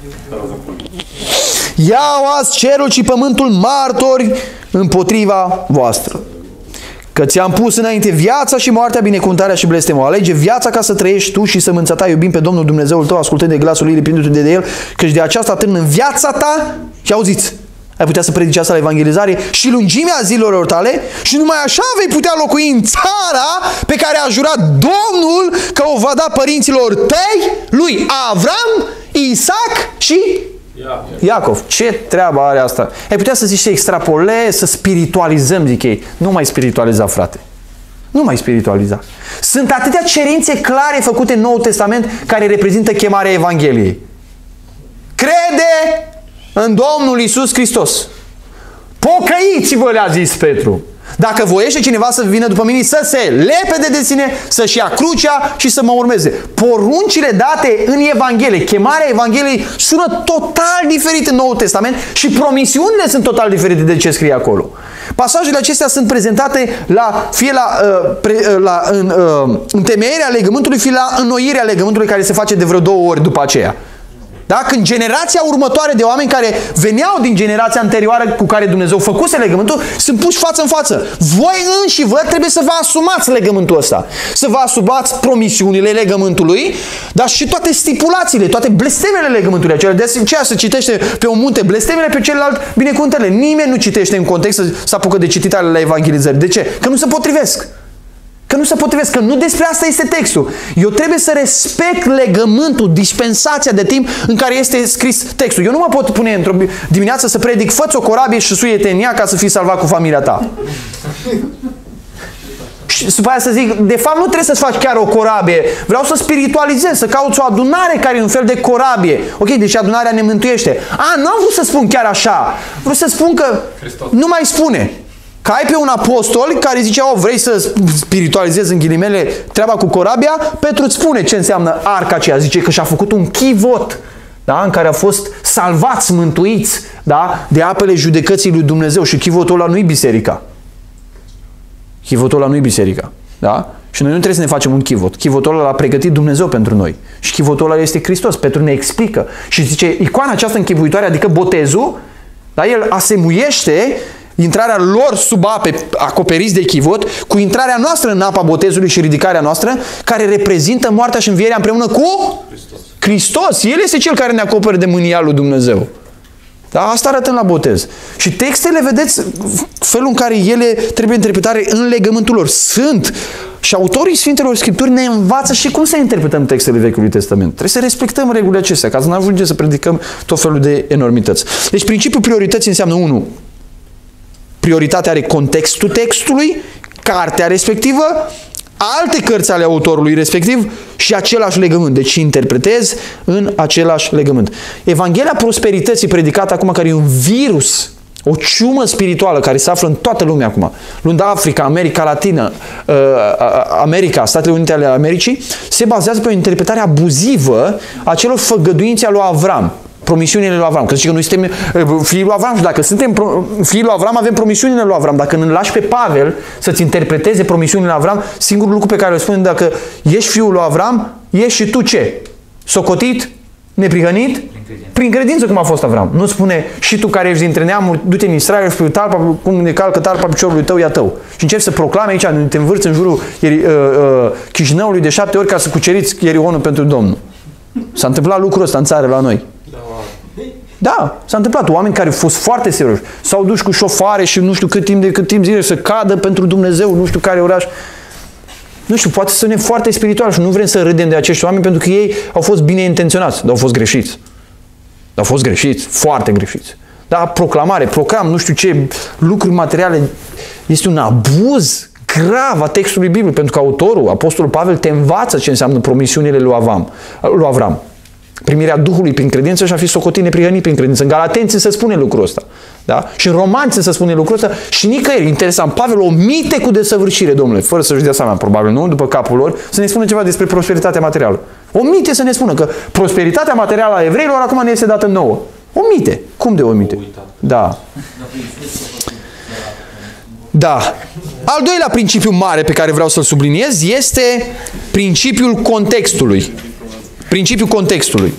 Iau azi cerul și pământul martori împotriva voastră. Că ți-am pus înainte viața și moartea, binecuvântarea și blestemul. Alege viața ca să trăiești tu și sămânța ta, iubind pe Domnul Dumnezeul tău, ascultând de glasul lui, lipindu-te de el, căci de aceasta atârn în viața ta, și auziți, ai putea să predici asta la evangelizare, și lungimea zilelor tale, și numai așa vei putea locui în țara pe care a jurat Domnul că o va da părinților tăi, lui Avram, Isaac și Iacov. Ce treabă are asta? Ai putea să zici să extrapolezi, să spiritualizăm, zic ei. Nu mai spiritualiza, frate. Nu mai spiritualiza. Sunt atâtea cerințe clare făcute în Noul Testament care reprezintă chemarea Evangheliei. Crede în Domnul Iisus Hristos. Pocăiți-vă, le-a zis Petru. Dacă voiește cineva să vină după mine, să se lepede de sine, să-și ia crucea și să mă urmeze. Poruncile date în Evanghelie, chemarea Evangheliei, sună total diferit în Noul Testament și promisiunile sunt total diferite de ce scrie acolo. Pasajele acestea sunt prezentate fie la întemeierea legământului, fie la înnoirea legământului, care se face de vreo 2 ori după aceea. Da? Când generația următoare de oameni care veneau din generația anterioară cu care Dumnezeu făcuse legământul, sunt puși față în față. Voi înși vă trebuie să vă asumați legământul ăsta. Să vă asumați promisiunile legământului, dar și toate stipulațiile, toate blestemele legământului. De aceea se citește pe un munte blestemele, pe celălalt binecuvântările. Nimeni nu citește în context să apucă de cititare la evangelizări. De ce? Că nu se potrivesc. Că nu se potrivesc, că nu despre asta este textul. Eu trebuie să respect legământul, dispensația de timp în care este scris textul. Eu nu mă pot pune într-o dimineață să predic, fă-ți o corabie și suie-te în ea ca să fii salvat cu familia ta. Și după aia să zic, de fapt nu trebuie să-ți faci chiar o corabie. Vreau să spiritualizez, să cauți o adunare care e un fel de corabie. Ok, deci adunarea ne mântuiește. Nu am vrut să spun chiar așa. Vreau să spun că nu mai spune. Că ai pe un apostol care zice, vrei să spiritualizezi în ghilimele treaba cu corabia? Petru îți spune ce înseamnă arca aceea. Zice că și-a făcut un chivot, da? În care a fost salvați, mântuiți, da? De apele judecății lui Dumnezeu. Și chivotul ăla nu-i biserica. Chivotul ăla nu-i biserica. Da? Și noi nu trebuie să ne facem un chivot. Chivotul ăla l-a pregătit Dumnezeu pentru noi. Și chivotul ăla este Hristos. Petru ne explică. Și zice, icoana aceasta închipuitoare, adică botezul, da? El asemuiește intrarea lor sub ape, acoperiți de chivot, cu intrarea noastră în apa botezului și ridicarea noastră, care reprezintă moartea și învierea împreună cu Hristos. El este cel care ne acoperă de mânia lui Dumnezeu. Da? Asta arătăm la botez. Și textele, vedeți, felul în care ele trebuie interpretare în legământul lor. Sunt Și autorii Sfintelor Scripturi ne învață și cum să interpretăm textele Vechiului Testament. Trebuie să respectăm regulile acestea, ca să nu ajungem să predicăm tot felul de enormități. Deci principiul priorității înseamnă 1. Prioritatea are contextul textului, cartea respectivă, alte cărți ale autorului respectiv și același legământ. Deci interpretez în același legământ. Evanghelia prosperității predicată acum, care e un virus, o ciumă spirituală care se află în toată lumea acum, luând Africa, America Latină, America, Statele Unite ale Americii, se bazează pe o interpretare abuzivă a celor făgăduințe ale lui Avram. Promisiunile lui Avram. Că zice că noi suntem fiii lui Avram și dacă suntem fiii lui Avram, avem promisiunile lui Avram. Dacă îl lași pe Pavel să-ți interpreteze promisiunile lui Avram, singurul lucru pe care îl spune, dacă ești fiul lui Avram, ești și tu ce? Socotit? Neprihănit? Prin credință cum a fost Avram. Nu spune și tu care ești dintre neamuri, du-te în Israel și pe talpa, cum ne calcă talpa piciorului tău, e tău. Și începi să proclame aici, te învârți în jurul Chișinăului de 7 ori ca să cuceriți Ierihonul pentru Domnul. S-a întâmplat lucrul ăsta în țară la noi. Da, s-a întâmplat. Oameni care au fost foarte serioși. S-au dus cu șofare și nu știu cât timp zile să cadă pentru Dumnezeu, nu știu care oraș. Nu știu, poate să ne foarte spiritual și nu vrem să râdem de acești oameni pentru că ei au fost bine intenționați, dar au fost greșiți. Au fost greșiți, foarte greșiți. Da, proclam, nu știu ce lucruri materiale. Este un abuz grav a textului Bibliei, pentru că autorul, Apostolul Pavel, te învață ce înseamnă promisiunile lui Avram. Primirea Duhului prin credință și a fi socotit neprihănit prin credință. În Galatenți se spune lucrul ăsta. Da? Și în Romani se spune lucrul ăsta și nicăieri. Interesant, Pavel omite cu desăvârșire, domnule, fără să-și dea seama, probabil, nu? După capul lor, să ne spună ceva despre prosperitatea materială. Omite să ne spună că prosperitatea materială a evreilor acum ne este dată nouă. Omite. Cum de omite? Da. Da. Al doilea principiu mare pe care vreau să-l subliniez este principiul contextului. Principiul contextului.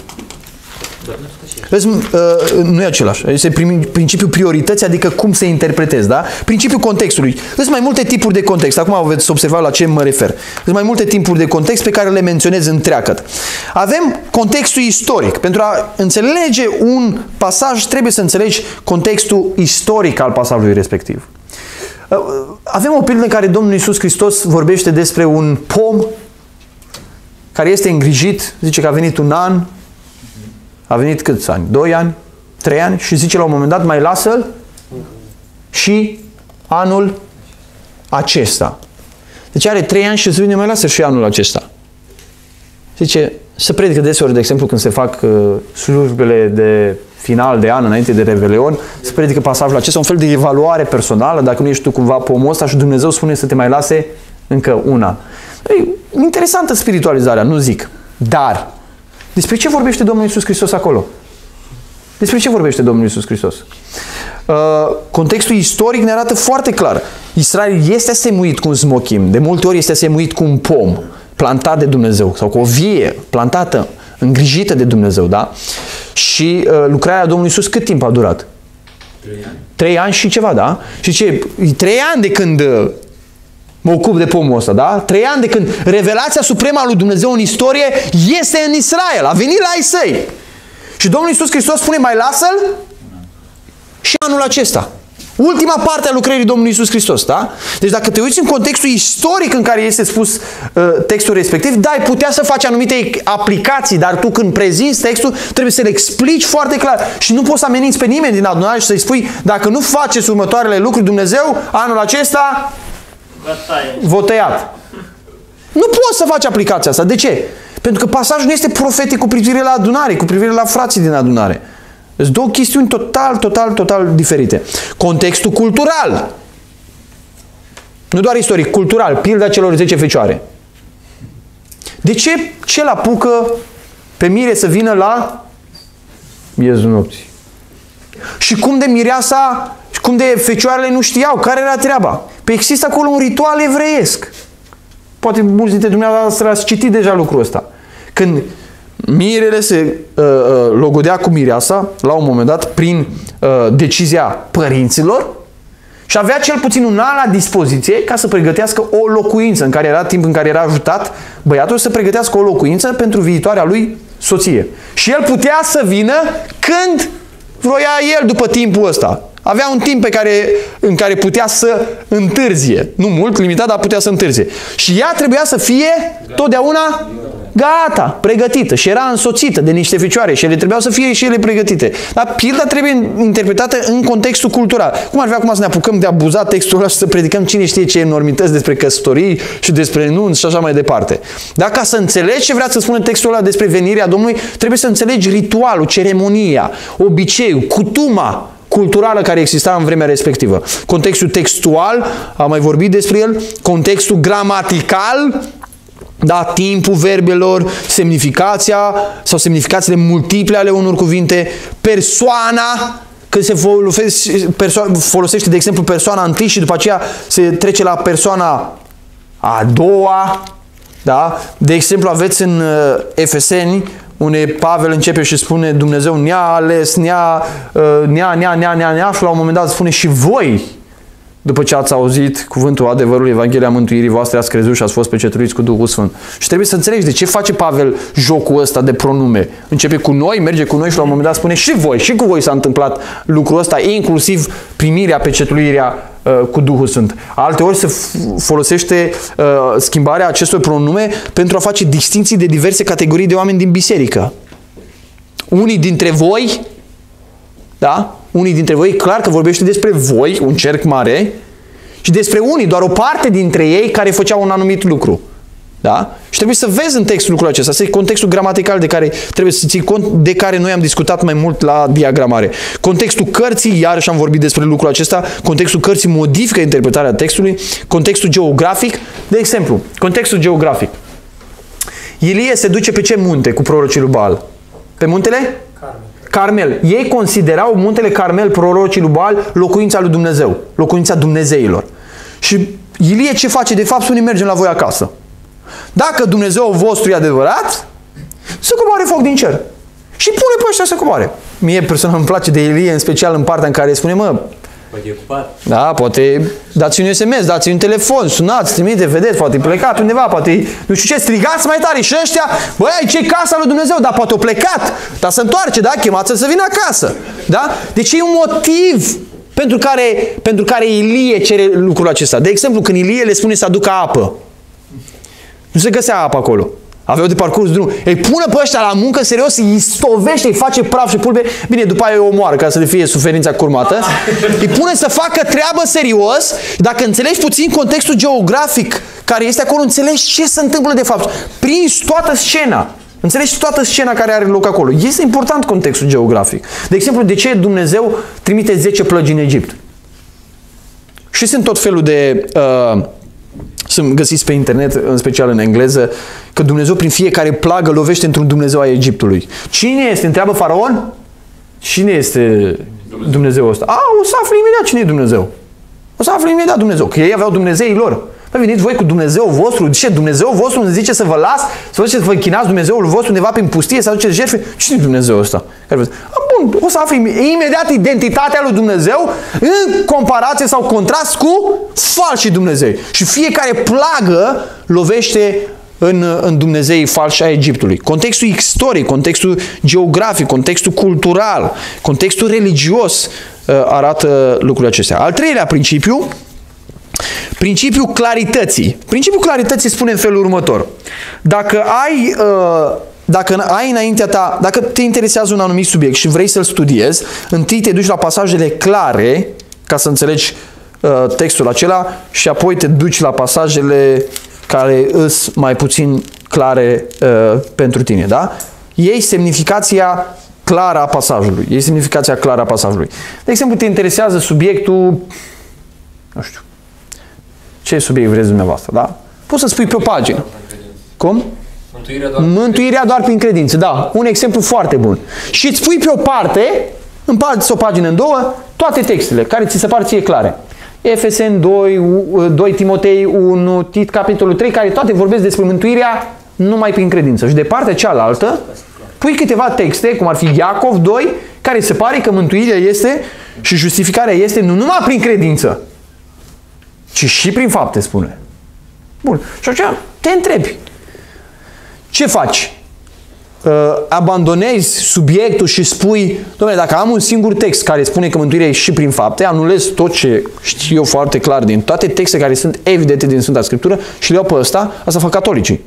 Nu e același. Este principiul priorității, adică cum se interpretezi, da? Principiul contextului. Sunt mai multe tipuri de context. Acum veți observa la ce mă refer. Sunt mai multe tipuri de context pe care le menționez întreagăt. Avem contextul istoric. Pentru a înțelege un pasaj, trebuie să înțelegi contextul istoric al pasajului respectiv. Avem o pildă în care Domnul Iisus Hristos vorbește despre un pom care este îngrijit, zice că a venit un an, a venit câți ani? 2 ani? 3 ani? Și zice la un moment dat, mai lasă-l și anul acesta. Deci are 3 ani și zice, mai lasă și anul acesta. Zice, se predică deseori, de exemplu, când se fac slujbele de final de an, înainte de Revelion, se predică pasajul acesta, un fel de evaluare personală, dacă nu ești tu cumva pomul ăsta și Dumnezeu spune să te mai lase încă un an. E interesantă spiritualizarea, nu zic. Dar, despre ce vorbește Domnul Iisus Hristos acolo? Despre ce vorbește Domnul Iisus Hristos? Contextul istoric ne arată foarte clar. Israel este asemuit cu un smochim, de multe ori este asemuit cu un pom plantat de Dumnezeu sau cu o vie plantată, îngrijită de Dumnezeu, da? Și lucrarea Domnului Iisus cât timp a durat? 3 ani. 3 ani și ceva, da? Și ce? 3 ani de când mă ocup de pomul ăsta, da? 3 ani de când revelația supremă a lui Dumnezeu în istorie este în Israel. A venit la ai săi. Și Domnul Iisus Hristos spune, mai lasă-l și anul acesta. Ultima parte a lucrării Domnului Iisus Hristos, da? Deci dacă te uiți în contextul istoric în care este spus textul respectiv, da, ai putea să faci anumite aplicații, dar tu când prezinți textul trebuie să le explici foarte clar. Și nu poți să ameninți pe nimeni din adunare și să-i spui, dacă nu faceți următoarele lucruri, Dumnezeu, anul acesta v-a tăiat. Nu poți să faci aplicația asta. De ce? Pentru că pasajul nu este profetic cu privire la adunare, cu privire la frații din adunare. Sunt două chestiuni total diferite. Contextul cultural. Nu doar istoric, cultural. Pilda celor 10 fecioare. De ce ce-l apucă pe mire să vină la miezul nopții? Și cum de mireasa, și cum de fecioarele nu știau care era treaba? Păi există acolo un ritual evreiesc. Poate mulți dintre dumneavoastră ați citit deja lucrul ăsta. Când mirele se logodea cu mireasa, la un moment dat, prin decizia părinților și avea cel puțin un an la dispoziție ca să pregătească o locuință, în care era timp în care era ajutat băiatul să pregătească o locuință pentru viitoarea lui soție. Și el putea să vină când vroia el după timpul ăsta. Avea un timp în care putea să întârzie. Nu mult, limitat, dar putea să întârzie. Și ea trebuia să fie totdeauna gata, pregătită. Și era însoțită de niște fecioare și ele trebuiau să fie și ele pregătite. Dar pilda trebuie interpretată în contextul cultural. Cum ar fi acum să ne apucăm de abuzat textul ăla și să predicăm cine știe ce enormități despre căsătorii și despre nunți și așa mai departe. Dar ca să înțelegi ce vrea să spună textul ăla despre venirea Domnului, trebuie să înțelegi ritualul, ceremonia, obiceiul, cutuma culturală care exista în vremea respectivă. Contextul textual, am mai vorbit despre el, contextul gramatical, da, timpul verbelor, semnificația sau semnificațiile multiple ale unor cuvinte, persoana, când se folosește, de exemplu, persoana întâi și după aceea se trece la persoana a doua, da? De exemplu, aveți în Efeseni, unde Pavel începe și spune Dumnezeu ne-a ales, ne-a și la un moment dat spune și voi, după ce ați auzit cuvântul adevărului, Evanghelia mântuirii voastre, ați crezut și ați fost pecetluiți cu Duhul Sfânt. Și trebuie să înțelegi de ce face Pavel jocul ăsta de pronume. Începe cu noi, merge cu noi și la un moment dat spune și voi, și cu voi s-a întâmplat lucrul ăsta, inclusiv primirea, pecetluirea cu Duhul Sfânt. Alteori se folosește schimbarea acestor pronume pentru a face distinții de diverse categorii de oameni din biserică. Unii dintre voi, da? Unii dintre voi, clar că vorbește despre voi, un cerc mare, și despre unii, doar o parte dintre ei care făceau un anumit lucru. Da? Și trebuie să vezi în textul lucrul acesta, să contextul gramatical de care trebuie să ții cont, de care noi am discutat mai mult la diagramare. Contextul cărții, iarăși am vorbit despre lucrul acesta, contextul cărții modifică interpretarea textului, contextul geografic, de exemplu, contextul geografic. Ilie se duce pe ce munte cu prorocii lui Baal? Pe muntele? Carmel. Ei considerau muntele Carmel, prorocii lui Baal, locuința lui Dumnezeu, locuința Dumnezeilor. Și Ilie ce face? De fapt, spune mergem la voi acasă. Dacă Dumnezeu vostru e adevărat, să coboare foc din cer. Și pune pe ăștia să coboare. Mie personal îmi place de Ilie, în special în partea în care spune, mă, poate e ocupat. Da, poate dați un SMS, dați un telefon, sunați, trimite, vedeți, poate e plecat undeva, poate nu știu ce, strigați mai tare și ăștia, băi, aici e casa lui Dumnezeu, dar poate o plecat, dar se întoarce, da, chemați-l să vină acasă. Da? Deci e un motiv pentru care Ilie cere lucrul acesta. De exemplu, când Ilie le spune să aducă apă, nu se găsea apă acolo. Aveau de parcurs drum. Îi pune pe ăștia la muncă, serios, îi stovește, îi face praf și pulbere. Bine, după aia îi omoară, ca să le fie suferința curmată. Îi pune să facă treabă serios. Dacă înțelegi puțin contextul geografic care este acolo, înțelegi ce se întâmplă de fapt. Prinzi toată scena. Înțelegi toată scena care are loc acolo. Este important contextul geografic. De exemplu, de ce Dumnezeu trimite 10 plăgi în Egipt? Și sunt tot felul de... Sunt găsiți pe internet, în special în engleză, că Dumnezeu prin fiecare plagă lovește într-un Dumnezeu a Egiptului. Cine este? Întreabă Faraon? Cine este Dumnezeul ăsta? O să afli imediat cine e Dumnezeu. O să afli imediat Dumnezeu. Că ei aveau Dumnezeii lor. Păi veniți voi cu Dumnezeul vostru. Ce? Dumnezeul vostru îmi zice să vă las? Să vă zice să vă închinați Dumnezeul vostru undeva prin pustie? Să aduceți jertfe? Cine e Dumnezeul ăsta? Bun, o să afli imediat identitatea lui Dumnezeu în comparație sau contrast cu falșii Dumnezei. Și fiecare plagă lovește în Dumnezeii falși a Egiptului. Contextul istoric, contextul geografic, contextul cultural, contextul religios arată lucrurile acestea. Al treilea principiu, principiul clarității. Principiul clarității spune în felul următor. Dacă ai înaintea ta, dacă te interesează un anumit subiect și vrei să-l studiezi, întâi te duci la pasajele clare, ca să înțelegi textul acela, și apoi te duci la pasajele care îs mai puțin clare pentru tine. Da? Iei semnificația clară a pasajului. Iei semnificația clară a pasajului. De exemplu, te interesează subiectul, nu știu, ce subiect vreți dumneavoastră, da? Poți să spui pe o pagină. Cum? Mântuirea doar prin credință, da. Un exemplu foarte bun. Și îți pui pe o parte, împarți o pagină în două, toate textele care ți se par ție clare. Efeseni 2 Timotei 1, Tit, capitolul 3, care toate vorbesc despre mântuirea numai prin credință. Și de partea cealaltă, pui câteva texte, cum ar fi Iacov 2, care se pare că mântuirea este și justificarea este nu numai prin credință, ci și prin fapte, spune. Bun. Și atunci te întrebi. Ce faci? abandonezi subiectul și spui, dom'le, dacă am un singur text care spune că mântuirea e și prin fapte, anulez tot ce știu eu foarte clar din toate textele care sunt evidente din Sfânta Scriptură și le iau pe ăsta, asta fac catolicii.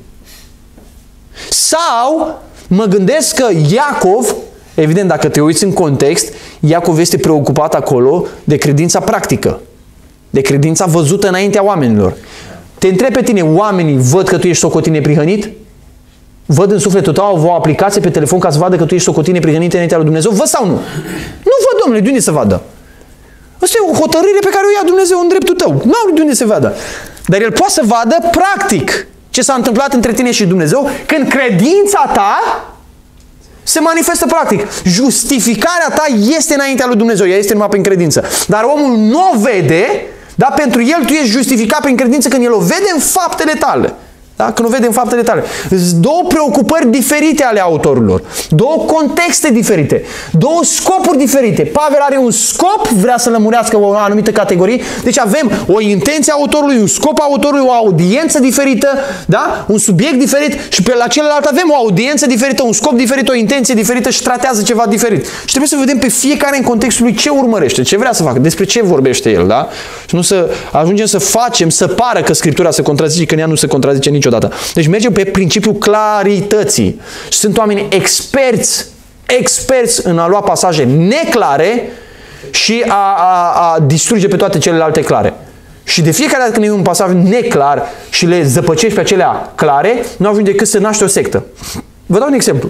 Sau mă gândesc că Iacov, evident, dacă te uiți în context, Iacov este preocupat acolo de credința practică, de credința văzută înaintea oamenilor. Te întreb pe tine, oamenii văd că tu ești socotit neprihănit? Văd în sufletul tău, au o aplicație pe telefon ca să vadă că tu ești socotit neprihănit înaintea lui Dumnezeu? Văd sau nu? Nu văd, domnule, de unde să vadă? Asta e o hotărâre pe care o ia Dumnezeu în dreptul tău. Nu au de unde să vadă. Dar El poate să vadă practic ce s-a întâmplat între tine și Dumnezeu când credința ta se manifestă practic. Justificarea ta este înaintea lui Dumnezeu. Ea este numai prin credință. Dar omul nu o vede, dar pentru el tu ești justificat prin credință când el o vede în faptele tale. Da? Când o vede în faptele tale. Sunt două preocupări diferite ale autorilor. Două contexte diferite. Două scopuri diferite. Pavel are un scop, vrea să lămurească o anumită categorie. Deci avem o intenție a autorului, un scop a autorului, o audiență diferită, da? Un subiect diferit și pe la celălalt avem o audiență diferită, un scop diferit, o intenție diferită și tratează ceva diferit. Și trebuie să vedem pe fiecare în contextul lui ce urmărește, ce vrea să facă, despre ce vorbește el, da? Și nu să ajungem să facem, să pară că Scriptura se contrazice, că ea nu se contrazice niciodată. Deci mergem pe principiul clarității. Și sunt oameni experți în a lua pasaje neclare și a distruge pe toate celelalte clare. Și de fiecare dată când e un pasaj neclar și le zăpăcești pe acelea clare, nu ajunge decât să naște o sectă. Vă dau un exemplu.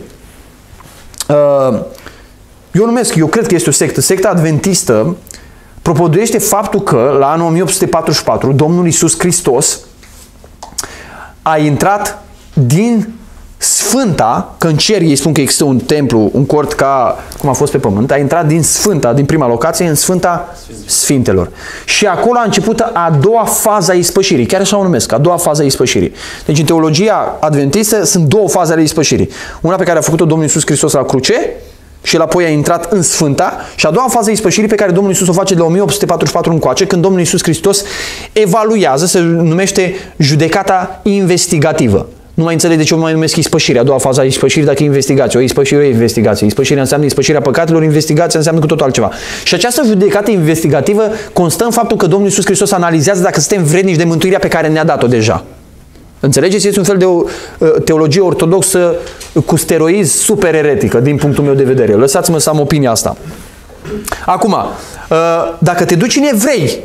Eu cred că este o sectă. Secta adventistă propovăduiește faptul că la anul 1844 Domnul Iisus Hristos a intrat din Sfânta, că în cer ei spun că există un templu, un cort ca cum a fost pe pământ, a intrat din Sfânta, din prima locație, în Sfânta Sfintelor. Și acolo a început a doua fază a ispășirii, chiar așa o numesc, a doua fază a ispășirii. Deci în teologia adventistă sunt două faze ale ispășirii. Una pe care a făcut-o Domnul Iisus Hristos la cruce și el apoi a intrat în Sfânta, și a doua fază a ispășirii pe care Domnul Iisus o face de la 1844 încoace, când Domnul Iisus Hristos evaluează, se numește judecata investigativă. Nu mai înțeleg de ce o mai numesc ispășire. A doua fază a ispășirii, dacă e investigație. O ispășire e investigație. Ispășirea înseamnă ispășirea păcatelor, investigația înseamnă cu totul altceva. Și această judecată investigativă constă în faptul că Domnul Iisus Hristos analizează dacă suntem vrednici de mântuirea pe care ne-a dat-o deja. Înțelegeți? Este un fel de o teologie ortodoxă cu steroizi super eretică, din punctul meu de vedere. Lăsați-mă să am opinia asta. Acum, dacă te duci în Evrei,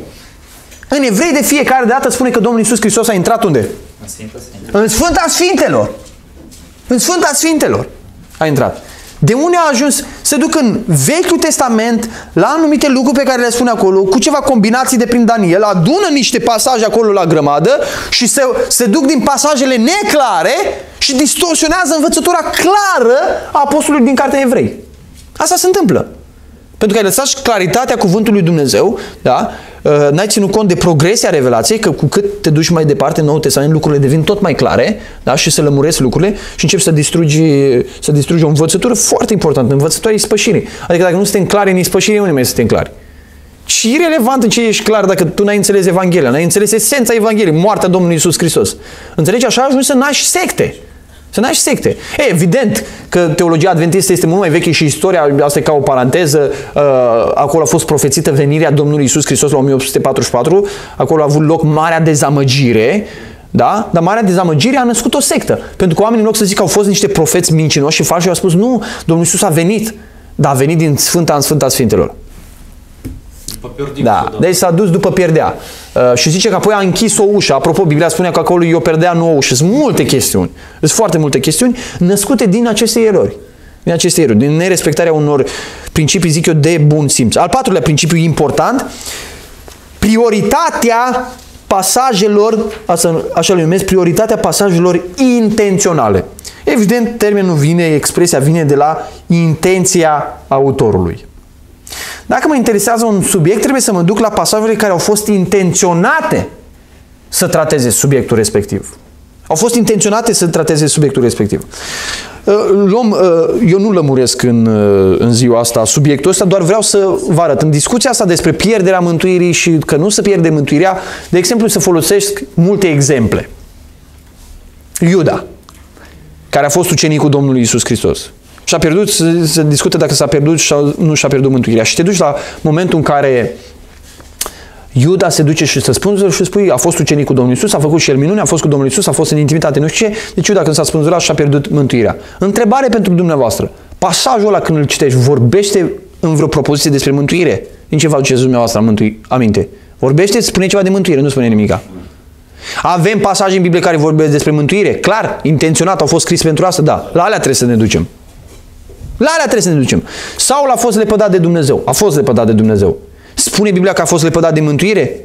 de fiecare dată spune că Domnul Iisus Hristos a intrat unde? În Sfânta Sfintelor. În Sfânta Sfintelor a intrat. De unde a ajuns? Se duc în Vechiul Testament la anumite lucruri pe care le spune acolo, cu ceva combinații de prin Daniel, adună niște pasaje acolo la grămadă și se duc din pasajele neclare și distorsionează învățătura clară a apostolului din Cartea Evrei. Asta se întâmplă. Pentru că ai lăsat claritatea cuvântului Dumnezeu, da? N-ai ținut cont de progresia revelației, că cu cât te duci mai departe în Noul Testament, lucrurile devin tot mai clare, da? Și se lămuresc lucrurile și începi să distrugi o învățătură foarte importantă, învățătura ispășirii. Adică dacă nu suntem clari în ispășire, unde mai suntem clari? Și e relevant în ce ești clar dacă tu n-ai înțeles Evanghelia, n-ai înțeles esența Evangheliei, moartea Domnului Iisus Hristos. Înțelegi? Așa ajungi să naști secte. Să naști secte. E, evident că teologia adventistă este mult mai veche și istoria, asta e ca o paranteză, acolo a fost profețită venirea Domnului Iisus Hristos la 1844, acolo a avut loc marea dezamăgire, da? Dar marea dezamăgire a născut o sectă. Pentru că oamenii, în loc să zic că au fost niște profeți mincinoși și falși, au spus, nu, Domnul Iisus a venit, dar a venit din Sfânta în Sfânta Sfintelor. Da, deci s-a dus după pierdea. Și zice că apoi a închis o ușă. Apropo, Biblia spune că acolo i-o perdea, nu o ușă. Sunt multe chestiuni. Sunt foarte multe chestiuni născute din aceste erori. Din nerespectarea unor principii, zic eu, de bun simț. Al patrulea principiu important, prioritatea pasajelor, așa le numesc, prioritatea pasajelor intenționale. Evident, termenul vine, expresia vine de la intenția autorului. Dacă mă interesează un subiect, trebuie să mă duc la pasajele care au fost intenționate să trateze subiectul respectiv. Au fost intenționate să trateze subiectul respectiv. Eu nu lămuresc în ziua asta subiectul ăsta, doar vreau să vă arăt. În discuția asta despre pierderea mântuirii și că nu se pierde mântuirea, de exemplu, să folosesc multe exemple. Iuda. care a fost ucenicul Domnului Iisus Hristos. Și a pierdut, se discută dacă s-a pierdut sau nu și-a pierdut mântuirea. Și te duci la momentul în care Iuda se duce și se spune și spui, a fost ucenicul Domnului Iisus, a făcut și el minune, a fost cu Domnul Iisus, a fost în intimitate, nu știu ce. Deci Iuda când s-a spânzurat și-a pierdut mântuirea. Întrebare pentru dumneavoastră. Pasajul ăla când îl citești vorbește în vreo propoziție despre mântuire? Din ce vă aduceți dumneavoastră aminte? Vorbește, spune ceva de mântuire, nu spune nimica. Avem pasaje în Biblie care vorbesc despre mântuire? Clar, intenționat, au fost scris pentru asta, da. La alea trebuie să ne ducem. La alea trebuie să ne ducem. Saul a fost lepădat de Dumnezeu. A fost lepădat de Dumnezeu. Spune Biblia că a fost lepădat de mântuire?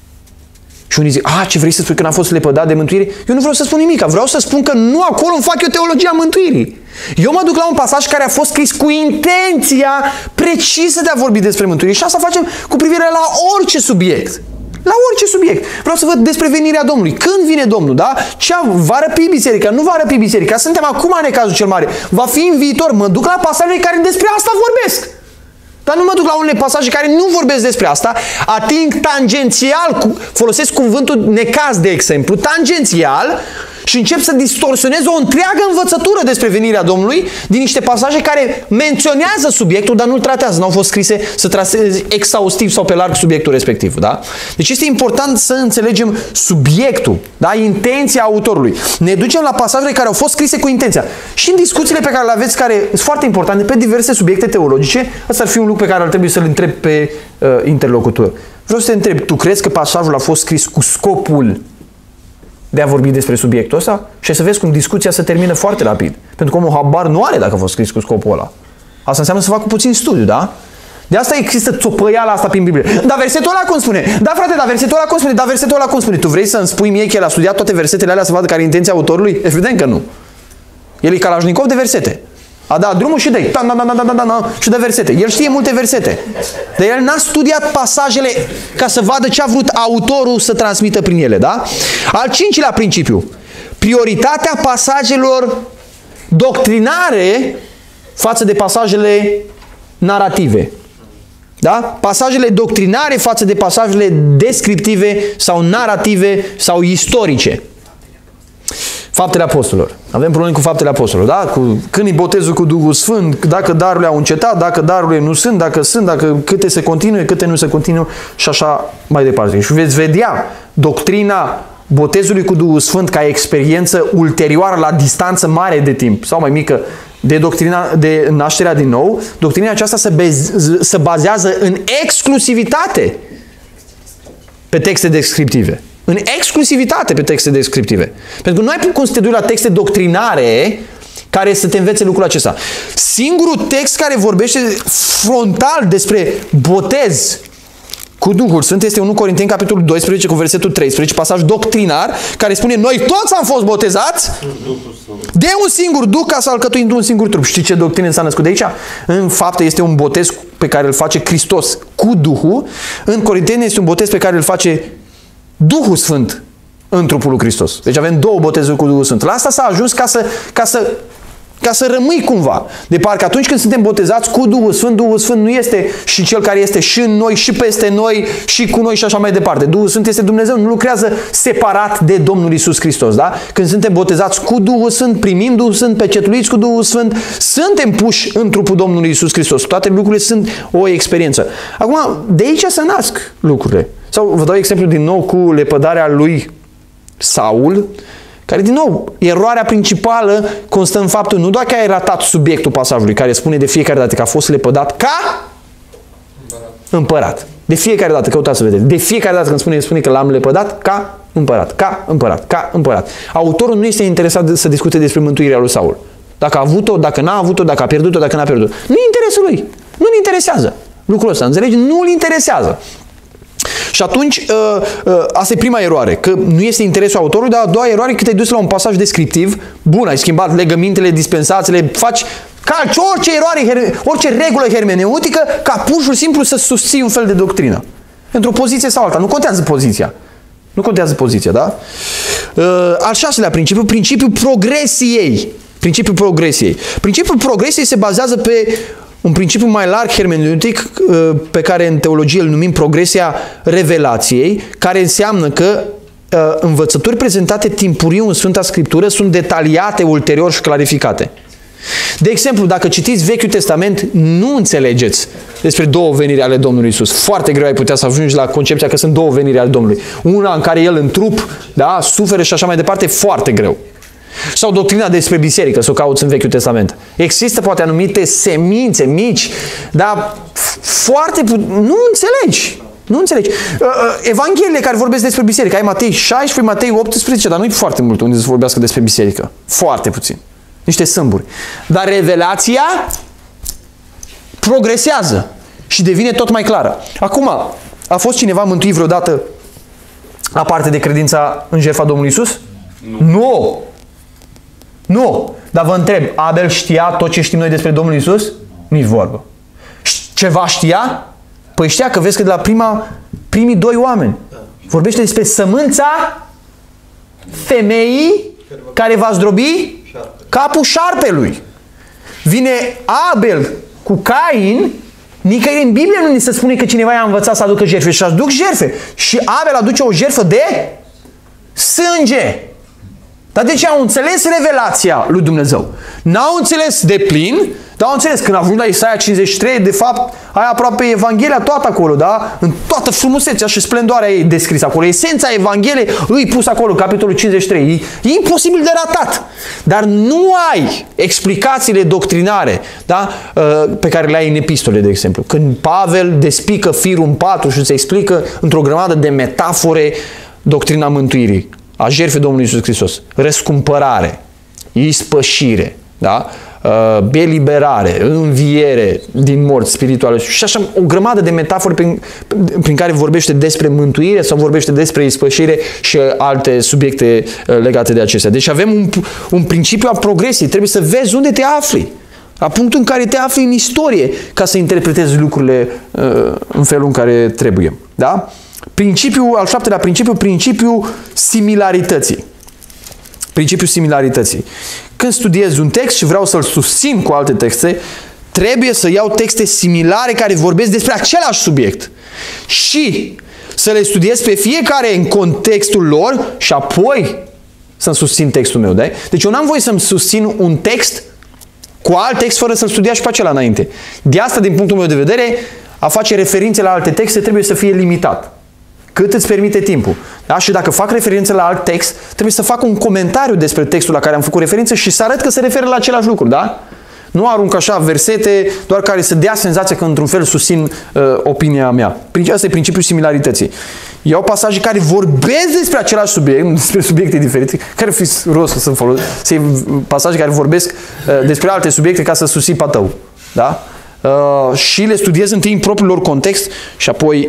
Și unii zic, ce vrei să spui că n-a fost lepădat de mântuire? Eu nu vreau să spun nimic, vreau să spun că nu acolo îmi fac eu teologia mântuirii. Eu mă duc la un pasaj care a fost scris cu intenția precisă de a vorbi despre mântuire. Și asta facem cu privire la orice subiect. La orice subiect. Vreau să văd despre venirea Domnului. Când vine Domnul, da? Va răpi biserica, nu va răpi biserica. Suntem acum în necazul cel mare. Va fi în viitor. Mă duc la pasajele care despre asta vorbesc. Dar nu mă duc la unele pasaje care nu vorbesc despre asta, ating tangențial, folosesc cuvântul necaz de exemplu, tangențial și încep să distorsionez o întreagă învățătură despre venirea Domnului din niște pasaje care menționează subiectul, dar nu-l tratează, nu au fost scrise să trateze exhaustiv sau pe larg subiectul respectiv. Da? Deci este important să înțelegem subiectul, da? Intenția autorului. Ne ducem la pasajele care au fost scrise cu intenția. Și în discuțiile pe care le aveți, care sunt foarte importante, pe diverse subiecte teologice, ăsta ar fi un lucru pe care ar trebui să-l întreb pe interlocutor. Vreau să te întreb, tu crezi că pasajul a fost scris cu scopul de a vorbi despre subiectul ăsta? Și să vezi cum discuția se termină foarte rapid. Pentru că omul habar nu are dacă a fost scris cu scopul ăla. Asta înseamnă să facă puțin studiu, da? De asta există țopăiala asta prin Biblie. Dar versetul ăla cum spune? Da, frate, dar versetul ăla cum spune? Da, versetul ăla cum spune? Tu vrei să-mi spui mie că el a studiat toate versetele alea să vadă care e intenția autorului? Evident că nu. El e Kalashnikov de versete. A dat drumul și dă-i. Și dă versete. El știe multe versete. Dar el n-a studiat pasajele ca să vadă ce a vrut autorul să transmită prin ele. Da? Al cincilea principiu. Prioritatea pasajelor doctrinare față de pasajele narrative. Da? Pasajele doctrinare față de pasajele descriptive sau narrative sau istorice. Faptele Apostolilor. Avem probleme cu Faptele Apostolilor, da? Când îi botezul cu Duhul Sfânt, dacă darurile au încetat, dacă darurile nu sunt, dacă câte se continue, câte nu se continuă și așa mai departe. Și veți vedea doctrina botezului cu Duhul Sfânt ca experiență ulterioară la distanță mare de timp sau mai mică de doctrina de nașterea din nou. Doctrina aceasta se bazează în exclusivitate pe texte descriptive. În exclusivitate pe texte descriptive. Pentru că nu ai cum să te duci la texte doctrinare care să te învețe lucrul acesta. Singurul text care vorbește frontal despre botez cu Duhul Sfânt este 1 Corinteni, capitolul 12, cu versetul 13, pasaj doctrinar, care spune: noi toți am fost botezați de un singur Duh ca să alcătuim un singur trup. Știi ce doctrină s-a născut de aici? În fapte este un botez pe care îl face Hristos cu Duhul. În Corinteni este un botez pe care îl face Duhul Sfânt în trupul lui Hristos. Deci avem două botezuri cu Duhul Sfânt. La asta s-a ajuns ca să rămâi cumva. De parcă atunci când suntem botezați cu Duhul Sfânt nu este și Cel care este și în noi, și peste noi, și cu noi și așa mai departe. Duhul Sfânt este Dumnezeu, nu lucrează separat de Domnul Iisus Hristos. Da? Când suntem botezați cu Duhul Sfânt, primim Duhul Sfânt, pecetuiți cu Duhul Sfânt, suntem puși în trupul Domnului Iisus Hristos. Toate lucrurile sunt o experiență. Acum, de aici se nasc lucrurile. Sau vă dau exemplu din nou cu lepădarea lui Saul, care, din nou, eroarea principală constă în faptul nu doar că ai ratat subiectul pasajului, care spune de fiecare dată că a fost lepădat ca împărat. De fiecare dată, căutați să vedeți, de fiecare dată când spune că l-am lepădat ca împărat, ca împărat, ca împărat. Autorul nu este interesat să discute despre mântuirea lui Saul. Dacă a avut-o, dacă n-a avut-o, dacă a pierdut-o, dacă n-a pierdut-o. Nu e interesul lui. Nu-l interesează lucrul ăsta, înțelegi? Nu-l interesează. Și atunci, asta e prima eroare, că nu este interesul autorului, dar a doua eroare că te-ai dus la un pasaj descriptiv, bun, ai schimbat legămintele, dispensațiile, calci orice regulă hermeneutică ca pur și simplu să susții un fel de doctrină. Într-o poziție sau alta, nu contează poziția. Nu contează poziția, da? Al șaselea principiu, principiul progresiei. Principiul progresiei. Principiul progresiei se bazează pe un principiu mai larg hermeneutic pe care în teologie îl numim progresia revelației, care înseamnă că învățături prezentate timpuriu în Sfânta Scriptură sunt detaliate ulterior și clarificate. De exemplu, dacă citiți Vechiul Testament, nu înțelegeți despre două veniri ale Domnului Iisus. Foarte greu ai putea să ajungi la concepția că sunt două veniri ale Domnului. Una în care El în trup, da, suferă și așa mai departe, foarte greu. Sau doctrina despre biserică, să o cauți în Vechiul Testament. Există poate anumite semințe mici, dar nu înțelegi. Nu înțelegi. Evangheliile care vorbesc despre biserică, ai Matei 16, Matei 18, dar nu e foarte mult unde să vorbească despre biserică. Foarte puțin. Niște sâmburi. Dar revelația progresează și devine tot mai clară. Acum, a fost cineva mântuit vreodată aparte de credința în jertfa Domnului Iisus? Nu! Nu! Dar vă întreb, Abel știa tot ce știm noi despre Domnul Iisus? Nici vorbă. Ceva știa? Păi știa, că vezi că de la primii doi oameni vorbește despre sămânța femeii care va zdrobi capul șarpelui. Vine Abel cu Cain, nicăieri în Biblie nu ni se spune că cineva i-a învățat să aducă jertfe și aduc jertfe. Și Abel aduce o jertfă de sânge. Dar de ce au înțeles revelația lui Dumnezeu? N-au înțeles de plin, dar au înțeles când ajung la Isaia 53, de fapt, ai aproape Evanghelia toată acolo, da? În toată frumusețea și splendoarea ei descrisă acolo. Esența Evangheliei îi pus acolo, capitolul 53. E imposibil de ratat. Dar nu ai explicațiile doctrinare, da? Pe care le ai în epistole, de exemplu. Când Pavel despică firul în patru și îți explică într-o grămadă de metafore doctrina mântuirii, a jertfei Domnului Iisus Hristos, răscumpărare, ispășire, da? Eliberare, înviere din morți spirituale și așa o grămadă de metafore prin care vorbește despre mântuire sau vorbește despre ispășire și alte subiecte legate de acestea. Deci avem un principiu al progresiei. Trebuie să vezi unde te afli. La punctul în care te afli în istorie ca să interpretezi lucrurile în felul în care trebuie. Da? Al șaptelea principiu, principiul similarității. Principiul similarității. Când studiez un text și vreau să-l susțin cu alte texte, trebuie să iau texte similare care vorbesc despre același subiect și să le studiez pe fiecare în contextul lor și apoi să-mi susțin textul meu. Da? Deci eu n-am voie să-mi susțin un text cu alt text fără să-l studiez și pe acela înainte. De asta, din punctul meu de vedere, a face referințe la alte texte trebuie să fie limitat. Cât îți permite timpul. Da? Și dacă fac referință la alt text, trebuie să fac un comentariu despre textul la care am făcut referință și să arăt că se referă la același lucru. Da? Nu arunc așa versete doar care să dea senzația că într-un fel susțin opinia mea. Asta e principiul similarității. Iau pasaje care vorbesc despre același subiect, despre subiecte diferite, care fi rost să folosesc. Pasaje care vorbesc despre alte subiecte ca să susțin pe tău. Da? Și le studiez întâi în propriul lor context și apoi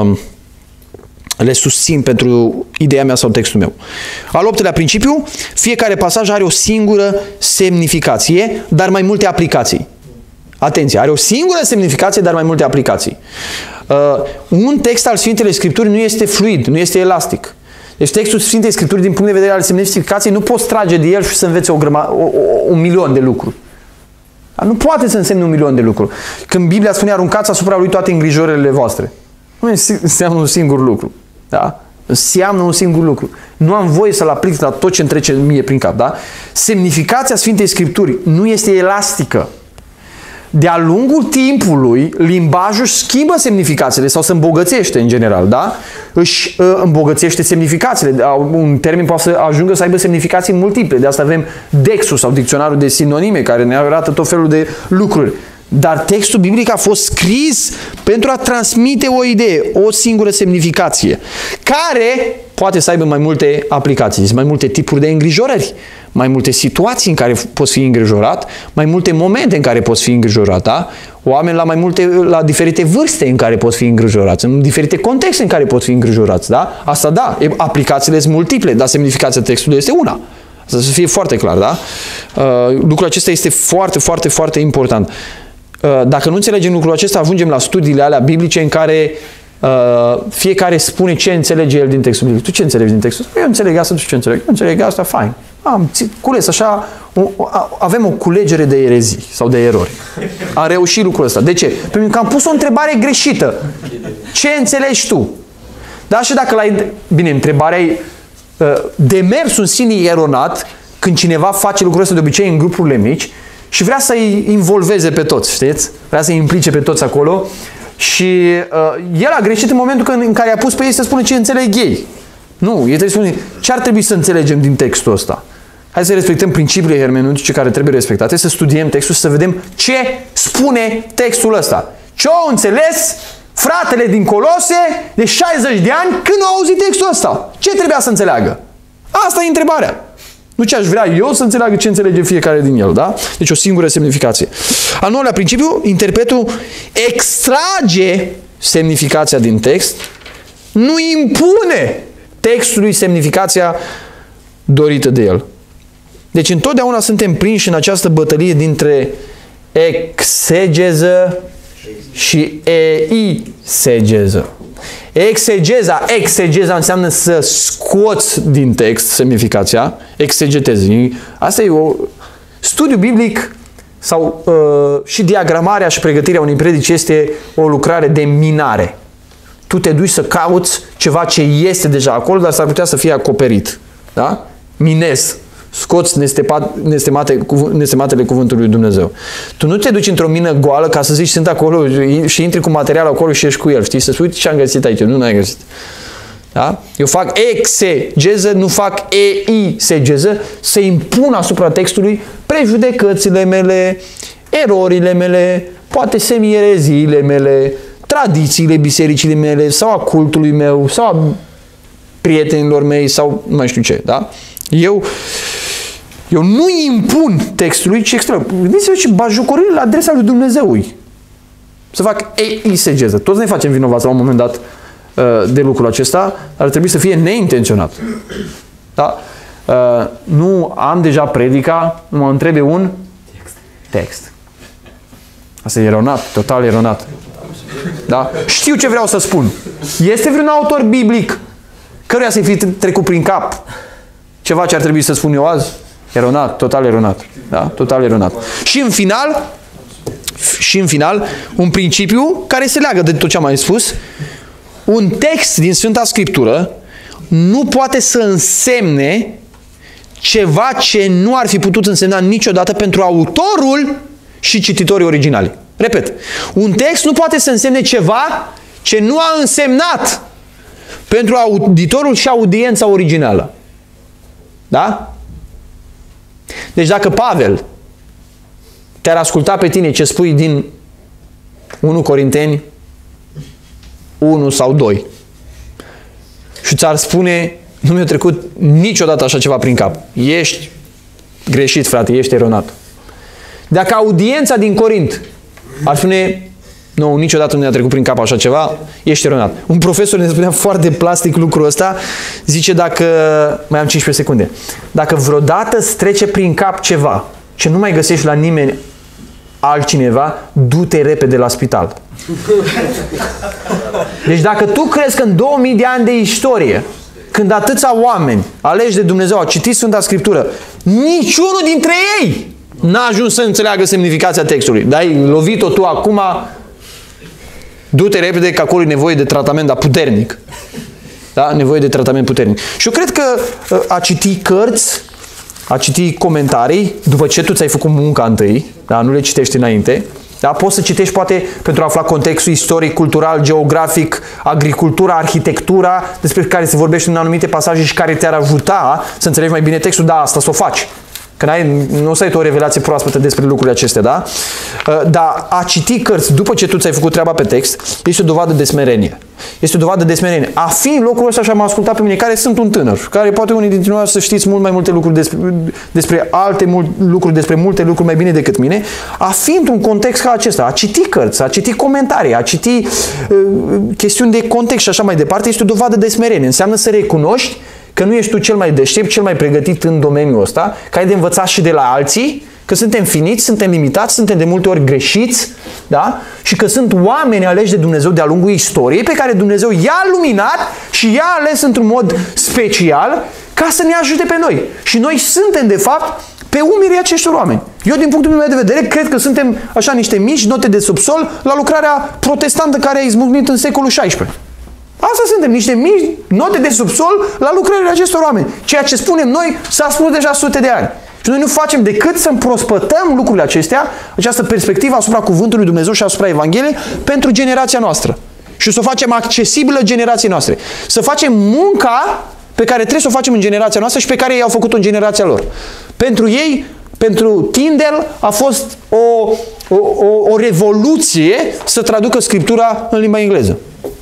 le susțin pentru ideea mea sau textul meu. Al optelea principiu, fiecare pasaj are o singură semnificație, dar mai multe aplicații. Atenție, are o singură semnificație, dar mai multe aplicații. Un text al Sfintelor Scripturii nu este fluid, nu este elastic. Deci textul Sfintei Scripturii, din punct de vedere al semnificației, nu poți trage de el și să înveți un milion de lucruri. Nu poate să însemne un milion de lucruri. Când Biblia spune aruncați asupra lui toate îngrijorările voastre, nu înseamnă un singur lucru. Da? Înseamnă un singur lucru. Nu am voie să-l aplic la tot ce îmi trece mie prin cap. Da? Semnificația Sfintei Scripturii nu este elastică. De-a lungul timpului, limbajul își schimbă semnificațiile sau se îmbogățește în general. Da? Își îmbogățește semnificațiile. Un termen poate să ajungă să aibă semnificații multiple. De asta avem Dexul sau dicționarul de sinonime care ne arată tot felul de lucruri. Dar textul biblic a fost scris pentru a transmite o idee, o singură semnificație, care poate să aibă mai multe aplicații, mai multe tipuri de îngrijorări, mai multe situații în care poți fi îngrijorat, mai multe momente în care poți fi îngrijorat, da? Oameni la diferite vârste în care poți fi îngrijorați, în diferite contexte în care poți fi îngrijorați, da? Asta da, aplicațiile sunt multiple, dar semnificația textului este una. Asta să fie foarte clar, da? Lucrul acesta este foarte, foarte, foarte important. Dacă nu înțelegem lucrul acesta, ajungem la studiile alea biblice în care fiecare spune ce înțelege el din textul biblic. Tu ce înțelegi din textul? Eu înțeleg asta, tu ce înțelegi? Eu înțeleg asta, fain. Am cules așa, avem o culegere de erezii sau de erori. Am reușit lucrul ăsta. De ce? Pentru că am pus o întrebare greșită. Ce înțelegi tu? Da, și dacă bine, întrebarea e demersul în sine e eronat când cineva face lucrul ăsta de obicei în grupurile mici și vrea să-i involveze pe toți, știți? Vrea să-i implice pe toți acolo și el a greșit în momentul în care a pus pe ei să spună ce înțeleg ei. Nu, ei trebuie să spună ce ar trebui să înțelegem din textul ăsta. Hai să respectăm principiile hermeneutice care trebuie respectate, să studiem textul și să vedem ce spune textul ăsta. Ce au înțeles fratele din Colose de 60 de ani când au auzit textul ăsta? Ce trebuia să înțeleagă? Asta e întrebarea. Nu ce aș vrea eu să înțeleagă ce înțelege fiecare din el, da? Deci o singură semnificație. Al nouălea principiu, interpretul extrage semnificația din text, nu impune textului semnificația dorită de el. Deci întotdeauna suntem prinși în această bătălie dintre exegeză și eisegeză. Exegeza înseamnă să scoți din text semnificația, exegetezi. Asta e o studiu biblic sau și diagramarea și pregătirea unei predici este o lucrare de minare. Tu te duci să cauți ceva ce este deja acolo, dar s-ar putea să fie acoperit. Da? Minezi. Scoți nestematele cuvântului lui Dumnezeu. Tu nu te duci într-o mină goală ca să zici sunt acolo și intri cu materialul acolo și ești cu el. Știi? Să spui ce am găsit aici. Nu ai găsit. Da? Eu fac exegeză, nu fac eisegeză, să impun asupra textului prejudecățile mele, erorile mele, poate semiereziile mele, tradițiile bisericii mele sau a cultului meu sau a prietenilor mei sau nu mai știu ce. Da? Eu nu impun textului, ci extrem. Gândiți-vă ce bajocorire la adresa lui Dumnezeului. Să fac eisegeză. Toți ne facem vinovați la un moment dat de lucrul acesta, ar trebui să fie neintenționat. Da? Nu am deja predica, nu mă întrebe un text. Asta e eronat, total eronat. Da? Știu ce vreau să spun. Este vreun autor biblic căruia să-i fi trecut prin cap ceva ce ar trebui să spun eu azi? Eronat, total eronat. Da? Total eronat. Și în final, un principiu care se leagă de tot ce am mai spus. Un text din Sfânta Scriptură nu poate să însemne ceva ce nu ar fi putut însemna niciodată pentru autorul și cititorii originali. Repet, un text nu poate să însemne ceva ce nu a însemnat pentru auditorul și audiența originală. Da? Deci dacă Pavel te-ar asculta pe tine ce spui din 1 Corinteni 1 sau 2 și ți-ar spune nu mi-a trecut niciodată așa ceva prin cap. Ești greșit, frate, ești eronat. Dacă audiența din Corint ar spune nu, niciodată nu ne-a trecut prin cap așa ceva, ești eronat. Un profesor ne spunea foarte plastic lucrul ăsta, zice dacă, mai am 15 secunde, dacă vreodată îți trece prin cap ceva ce nu mai găsești la nimeni altcineva, du-te repede la spital. Deci dacă tu crezi că în 2000 de ani de istorie, când atâția oameni aleși de Dumnezeu au citit Sfânta Scriptură, niciunul dintre ei n-a ajuns să înțeleagă semnificația textului. Dar ai lovit-o tu acum, du-te repede că acolo e nevoie de tratament, dar puternic. Da? Nevoie de tratament puternic. Și eu cred că a citi cărți, a citi comentarii, după ce tu ți-ai făcut munca întâi, da? Nu le citești înainte, da? Poți să citești poate pentru a afla contextul istoric, cultural, geografic, agricultura, arhitectura, despre care se vorbește în anumite pasaje și care te-ar ajuta să înțelegi mai bine textul, da, asta să o faci. Că nu o să ai o revelație proaspătă despre lucrurile acestea, da? Dar a citi cărți după ce tu ți-ai făcut treaba pe text este o dovadă de smerenie. Este o dovadă de smerenie. A fi în locul ăsta și am ascultat pe mine, care sunt un tânăr, care poate unii dintre noi să știți mult mai multe lucruri despre lucruri, despre multe lucruri mai bine decât mine, a fi într-un context ca acesta, a citi cărți, a citi comentarii, a citi chestiuni de context și așa mai departe, este o dovadă de smerenie. Înseamnă să recunoști că nu ești tu cel mai deștept, cel mai pregătit în domeniul ăsta, că ai de învățat și de la alții, că suntem finiți, suntem limitați, suntem de multe ori greșiți, da? Și că sunt oameni aleși de Dumnezeu de-a lungul istoriei pe care Dumnezeu i-a luminat și i-a ales într-un mod special ca să ne ajute pe noi. Și noi suntem, de fapt, pe umerii acestor oameni. Eu, din punctul meu de vedere, cred că suntem așa niște mici note de subsol la lucrarea protestantă care a izbucnit în secolul XVI. Asta suntem, niște mici note de subsol la lucrările acestor oameni. Ceea ce spunem noi s-a spus deja sute de ani. Și noi nu facem decât să împrospătăm lucrurile acestea, această perspectivă asupra Cuvântului lui Dumnezeu și asupra Evangheliei pentru generația noastră. Și să o facem accesibilă generației noastre. Să facem munca pe care trebuie să o facem în generația noastră și pe care ei au făcut-o în generația lor. Pentru ei, pentru Tyndale, a fost o revoluție să traducă Scriptura în limba engleză.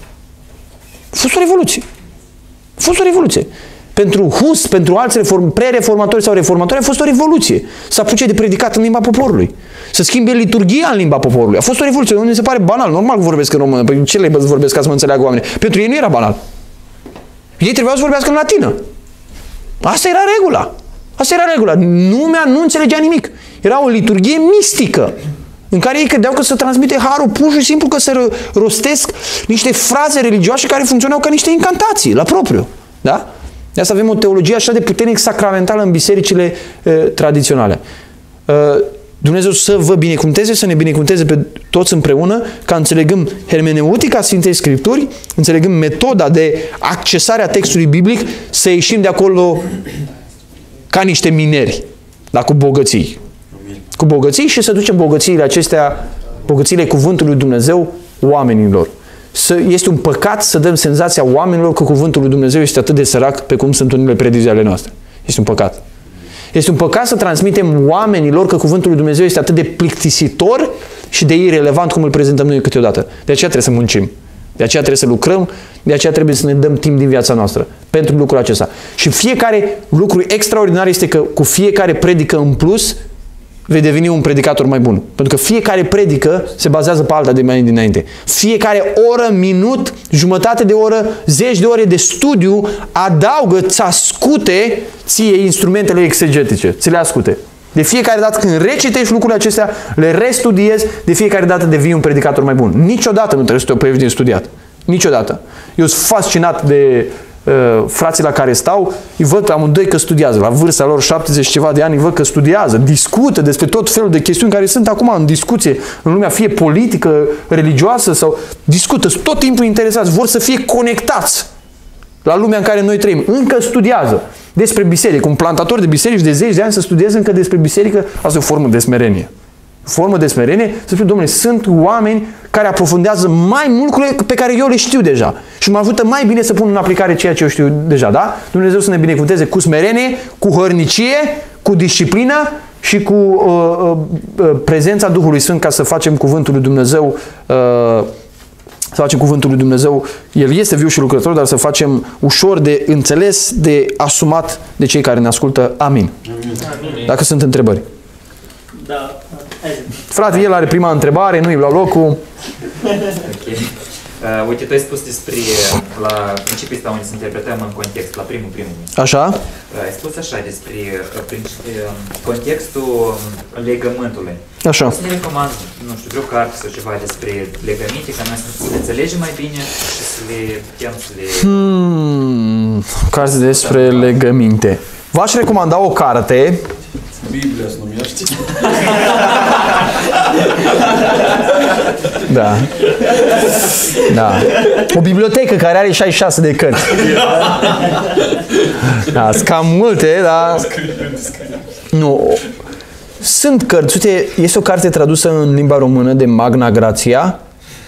A fost o revoluție. A fost o revoluție. Pentru Hus, pentru alți pre-reformatori sau reformatori, a fost o revoluție. Să apuce de predicat în limba poporului. Să schimbe liturgia în limba poporului. A fost o revoluție. Nu mi se pare banal. Normal că vorbesc în română. Pentru ce le vorbesc ca să mă înțeleagă oamenii? Pentru ei nu era banal. Ei trebuiau să vorbească în latină. Asta era regula. Asta era regula. Lumea nu înțelegea nimic. Era o liturghie mistică în care ei credeau că se transmite harul pur și simplu, că se rostesc niște fraze religioase care funcționau ca niște incantații, la propriu. Da? De asta avem o teologie așa de puternic sacramentală în bisericile tradiționale. Dumnezeu să vă binecuvânteze, să ne binecuvânteze pe toți împreună, ca înțelegând hermeneutica Sfintei Scripturi, înțelegând metoda de accesare a textului biblic, să ieșim de acolo ca niște mineri, dar cu bogății. Cu bogății și să ducem bogățiile acestea, bogățiile Cuvântului lui Dumnezeu oamenilor. Este un păcat să dăm senzația oamenilor că Cuvântul lui Dumnezeu este atât de sărac pe cum sunt unele predicții ale noastre. Este un păcat. Este un păcat să transmitem oamenilor că Cuvântul lui Dumnezeu este atât de plictisitor și de irelevant cum îl prezentăm noi câteodată. De aceea trebuie să muncim. De aceea trebuie să lucrăm, de aceea trebuie să ne dăm timp din viața noastră pentru lucrul acesta. Și fiecare lucru extraordinar este că cu fiecare predică în plus vei deveni un predicator mai bun. Pentru că fiecare predică se bazează pe alta de mai dinainte. Fiecare oră, minut, jumătate de oră, zeci de ore de studiu adaugă, îți ascute ție instrumentele exegetice. Ți le ascute. De fiecare dată când recitești lucrurile acestea, le restudiezi, de fiecare dată devii un predicator mai bun. Niciodată nu trebuie să te oprești din studiat. Niciodată. Eu sunt fascinat de frații la care stau, îi văd pe amândoi că studiază. La vârsta lor 70 ceva de ani, îi văd că studiază, discută despre tot felul de chestiuni care sunt acum în discuție în lumea, fie politică, religioasă sau discută, sunt tot timpul interesați, vor să fie conectați la lumea în care noi trăim. Încă studiază despre biserică. Un plantator de biserici de zeci de ani să studieze încă despre biserică, asta e o formă de smerenie. Formă de smerenie, să spune, domnule, sunt oameni care aprofundează mai mult lucrurile pe care eu le știu deja. Și mă ajută mai bine să pun în aplicare ceea ce eu știu deja, da? Dumnezeu să ne binecuvânteze cu smerenie, cu hărnicie, cu disciplină și cu prezența Duhului Sfânt ca să facem cuvântul lui Dumnezeu să facem cuvântul lui Dumnezeu. El este viu și lucrător, dar să facem ușor de înțeles, de asumat de cei care ne ascultă. Amin. Amin. Dacă sunt întrebări. Da. Frate, el are prima întrebare, nu-i la locul. Ok. Uite, tu ai spus despre, la principiul ăsta unde să interpretăm în context, la primul. Așa? Ai spus așa despre contextul legământului. Așa. O să ne recomand, nu știu, vreo carte sau ceva despre legăminte, ca noi să le înțelegem mai bine și să le putem să le... Carte despre legăminte. V-aș recomanda o carte. Biblia se numește. Da. Da. O bibliotecă care are 66 de cărți. Da, sunt cam multe, dar... Nu. Sunt cărți. Uite, este o carte tradusă în limba română de Magna Grația.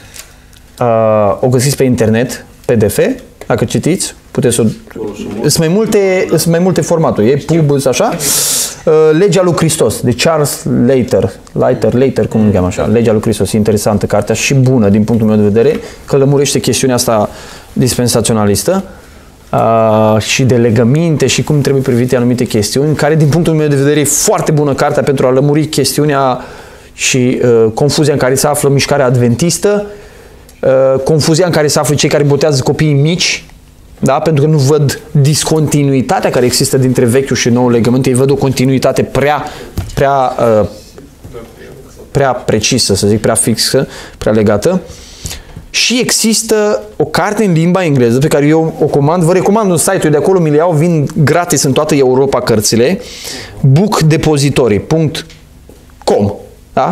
O găsiți pe internet, PDF. Dacă citiți, puteți să... Sunt mai multe formaturi. E pub, așa. Legea lui Hristos, de Charles Leiter, cum îl cheamă așa. Legea lui Hristos, e interesantă cartea și bună din punctul meu de vedere, că lămurește chestiunea asta dispensaționalistă și de legăminte și cum trebuie privite anumite chestiuni, care din punctul meu de vedere e foarte bună cartea pentru a lămuri chestiunea și confuzia în care se află mișcarea adventistă, confuzia în care se află cei care botează copiii mici, da? Pentru că nu văd discontinuitatea care există dintre vechiul și noul legământ, ei văd o continuitate prea precisă, să zic, prea fixă, prea legată. Și există o carte în limba engleză pe care eu o comand, vă recomand un site-ul de acolo, mi le iau, vin gratis în toată Europa cărțile, bookdepository.com, da?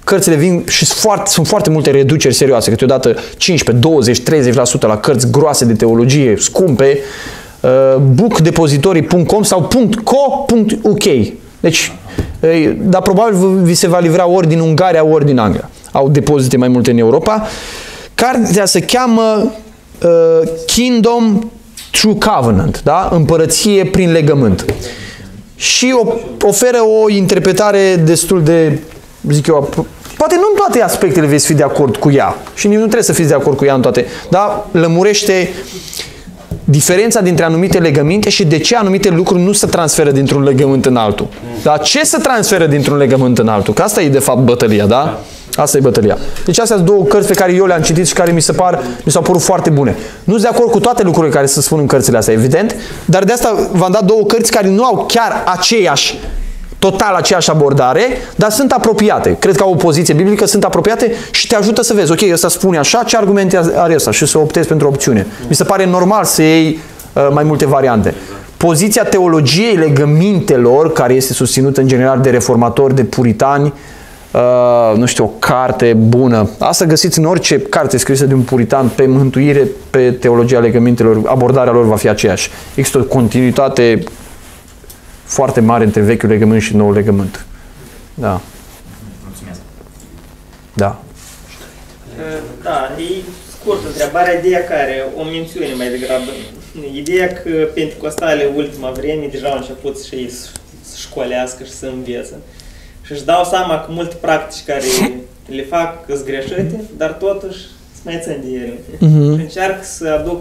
cărțile vin și sunt foarte multe reduceri serioase, câteodată 15, 20, 30% la cărți groase de teologie, scumpe, bookdepository.com sau .co.uk. Deci, dar probabil vi se va livra ori din Ungaria, ori din Anglia. Au depozite mai multe în Europa. Cartea se cheamă Kingdom Through Covenant, da? Împărăție prin legământ. Și oferă o interpretare destul de, zic eu, poate nu în toate aspectele veți fi de acord cu ea și nu trebuie să fiți de acord cu ea în toate, dar lămurește diferența dintre anumite legăminte și de ce anumite lucruri nu se transferă dintr-un legământ în altul. Dar ce se transferă dintr-un legământ în altul? Că asta e de fapt bătălia, da? Asta e bătălia. Deci astea sunt două cărți pe care eu le-am citit și care mi s-au părut foarte bune. Nu sunt de acord cu toate lucrurile care se spun în cărțile astea, evident, dar de asta v-am dat două cărți care nu au chiar total aceeași abordare, dar sunt apropiate. Cred că au o poziție biblică, sunt apropiate și te ajută să vezi, ok, ăsta spune așa, ce argumente are ăsta și să optezi pentru opțiune. Mi se pare normal să iei mai multe variante. Poziția teologiei legămintelor, care este susținută în general de reformatori, de puritani, nu știu, o carte bună. Asta găsiți în orice carte scrisă de un puritan pe mântuire, pe teologia legămintelor, abordarea lor va fi aceeași. Există o continuitate foarte mare între vechiul legământ și noul legământ. Da. Mulțumesc. Da. Da, e scurtă întrebarea, ideea care, o mențiune mai degrabă. Ideea că penticostale ultima vreme deja au început și ei să școalească și să învețe. Și își dau seama că multe practici care le fac sunt greșite, dar totuși se mai țin de ele. Și încearcă să aduc,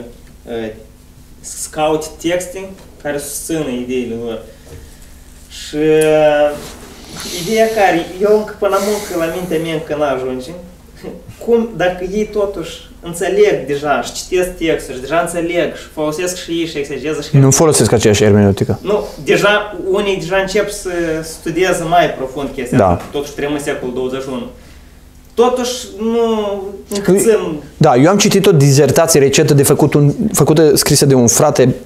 să caute texte care susțină ideile lor. Și ideea care eu încă până muncă la mintea mea încă n-ajunge, cum dacă ei totuși înțeleg deja și citesc textul și deja înțeleg și folosesc și ei și exegeză și... Nu folosesc aceeași hermeneutică. Nu, deja, unii deja încep să studieze mai profund chestia asta, totuși trăim în secolul 21. Totuși, nu țin... Da, eu am citit o dizertație recentă făcută, scrisă de un frate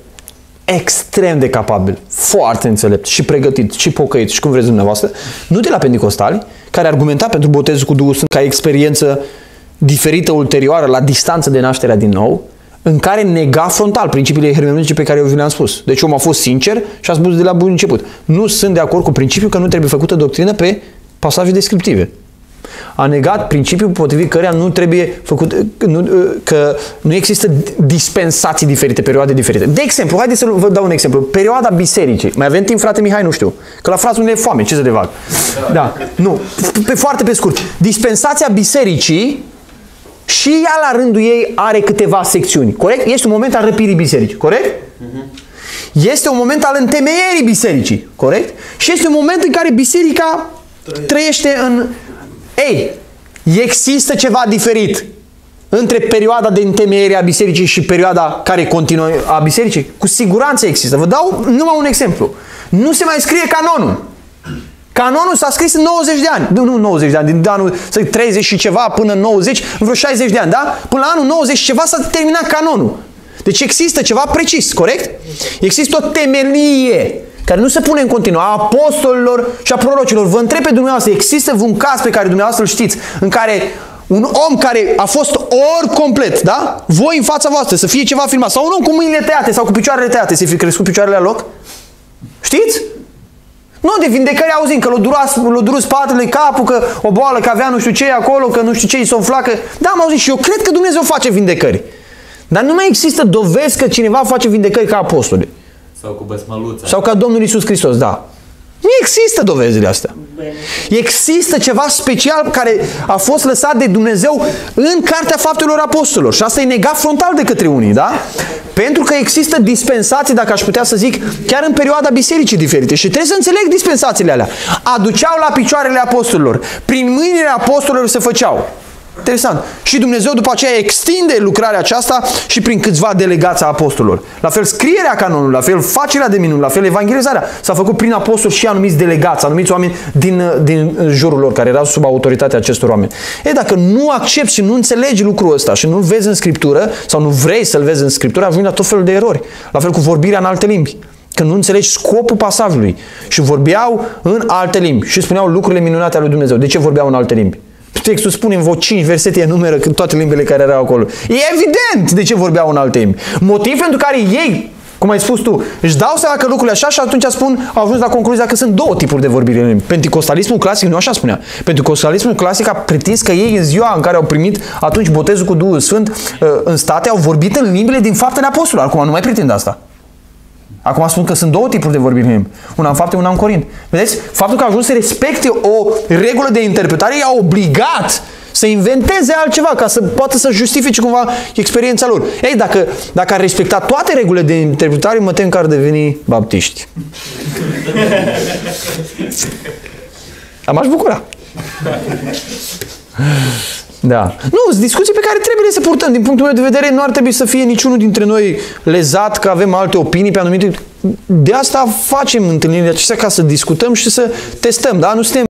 extrem de capabil, foarte înțelept și pregătit și pocăit și cum vreți dumneavoastră, nu de la pentecostali, care argumenta pentru botezul cu Duhul Sfânt ca experiență diferită ulterioară, la distanță de nașterea din nou, în care nega frontal principiile hermeneutice pe care eu vi le-am spus. Deci omul a fost sincer și a spus de la bun început. Nu sunt de acord cu principiul că nu trebuie făcută doctrină pe pasaje descriptive. A negat principiul potrivit căreia nu trebuie făcut, că nu există dispensații diferite, perioade diferite. De exemplu, haideți să vă dau un exemplu. Perioada bisericii. Mai avem timp, frate Mihai? Nu știu. Că la frații nu e foame. Ce să de vag? Da. Nu. Foarte pe scurt. Dispensația bisericii și ea la rândul ei are câteva secțiuni. Corect? Este un moment al răpirii bisericii. Corect? Este un moment al întemeierii bisericii. Corect? Și este un moment în care biserica trăiește în... Ei, există ceva diferit între perioada de întemeiere a bisericii și perioada care continuă a bisericii? Cu siguranță există. Vă dau numai un exemplu. Nu se mai scrie canonul. Canonul s-a scris în 90 de ani. Nu 90 de ani, din anul 30 și ceva până în 90, vreo 60 de ani, da? Până la anul 90 și ceva s-a terminat canonul. Deci există ceva precis, corect? Există o temelie care nu se pune în continuu, a apostolilor și a prorocilor. Vă întreb pe dumneavoastră, există un caz pe care dumneavoastră îl știți, în care un om care a fost ori complet, da? Voi în fața voastră, să fie ceva filmat, sau un om cu mâinile tăiate sau cu picioarele tăiate, să fie crescut picioarele la loc? Știți? Nu, de vindecări auzim, că l-a durut spatele, capul, că o boală, că avea nu știu ce acolo, că nu știu ce îi s-o flacă. Da, am auzit și eu cred că Dumnezeu face vindecări. Dar nu mai există dovezi că cineva face vindecări ca apostoli. Sau cu băsmăluța. Sau ca Domnul Iisus Hristos, da. Nu există dovezile astea. Există ceva special care a fost lăsat de Dumnezeu în Cartea Faptelor Apostolilor. Și asta e negat frontal de către unii, da? Pentru că există dispensații, dacă aș putea să zic, chiar în perioada bisericii diferite. Și trebuie să înțeleg dispensațiile alea. Aduceau la picioarele apostolilor. Prin mâinile apostolilor se făceau. Interesant. Și Dumnezeu după aceea extinde lucrarea aceasta și prin câțiva delegați a apostolilor. La fel scrierea canonului, la fel facerea de minuni, la fel evangelizarea. S-a făcut prin apostoli și anumiți delegați, anumiți oameni din jurul lor, care erau sub autoritatea acestor oameni. Ei, dacă nu accepti și nu înțelegi lucrul ăsta și nu-l vezi în Scriptură, sau nu vrei să-l vezi în Scriptură, ajungi la tot felul de erori. La fel cu vorbirea în alte limbi, Că nu înțelegi scopul pasajului. Și vorbeau în alte limbi și spuneau lucrurile minunate ale lui Dumnezeu. De ce vorbeau în alte limbi? Textul spune în vreo 5 versete, enumeră toate limbile care erau acolo. E evident de ce vorbeau în alte limbi. Motiv pentru care ei, cum ai spus tu, își dau seama că lucrurile așa și atunci au ajuns la concluzia că sunt două tipuri de vorbire în limbi. Pentecostalismul clasic nu așa spunea. Pentecostalismul clasic a pretins că ei în ziua în care au primit atunci botezul cu Duhul Sfânt în state au vorbit în limbile din Faptele Apostolilor. Acum nu mai pretind asta. Acum spun că sunt două tipuri de vorbire în limbi. Una în Fapte, una în Corint. Vedeți? Faptul că au ajuns să respecte o regulă de interpretare i-a obligat să inventeze altceva ca să poată să justifice cumva experiența lor. Ei, dacă ar respecta toate regulile de interpretare, mă tem că ar deveni baptiști. M-aș bucura. Da. Nu, sunt discuții pe care trebuie să purtăm. Din punctul meu de vedere, nu ar trebui să fie niciunul dintre noi lezat că avem alte opinii pe anumite. De asta facem întâlnirile acestea, ca să discutăm și să testăm. Da? Nu suntem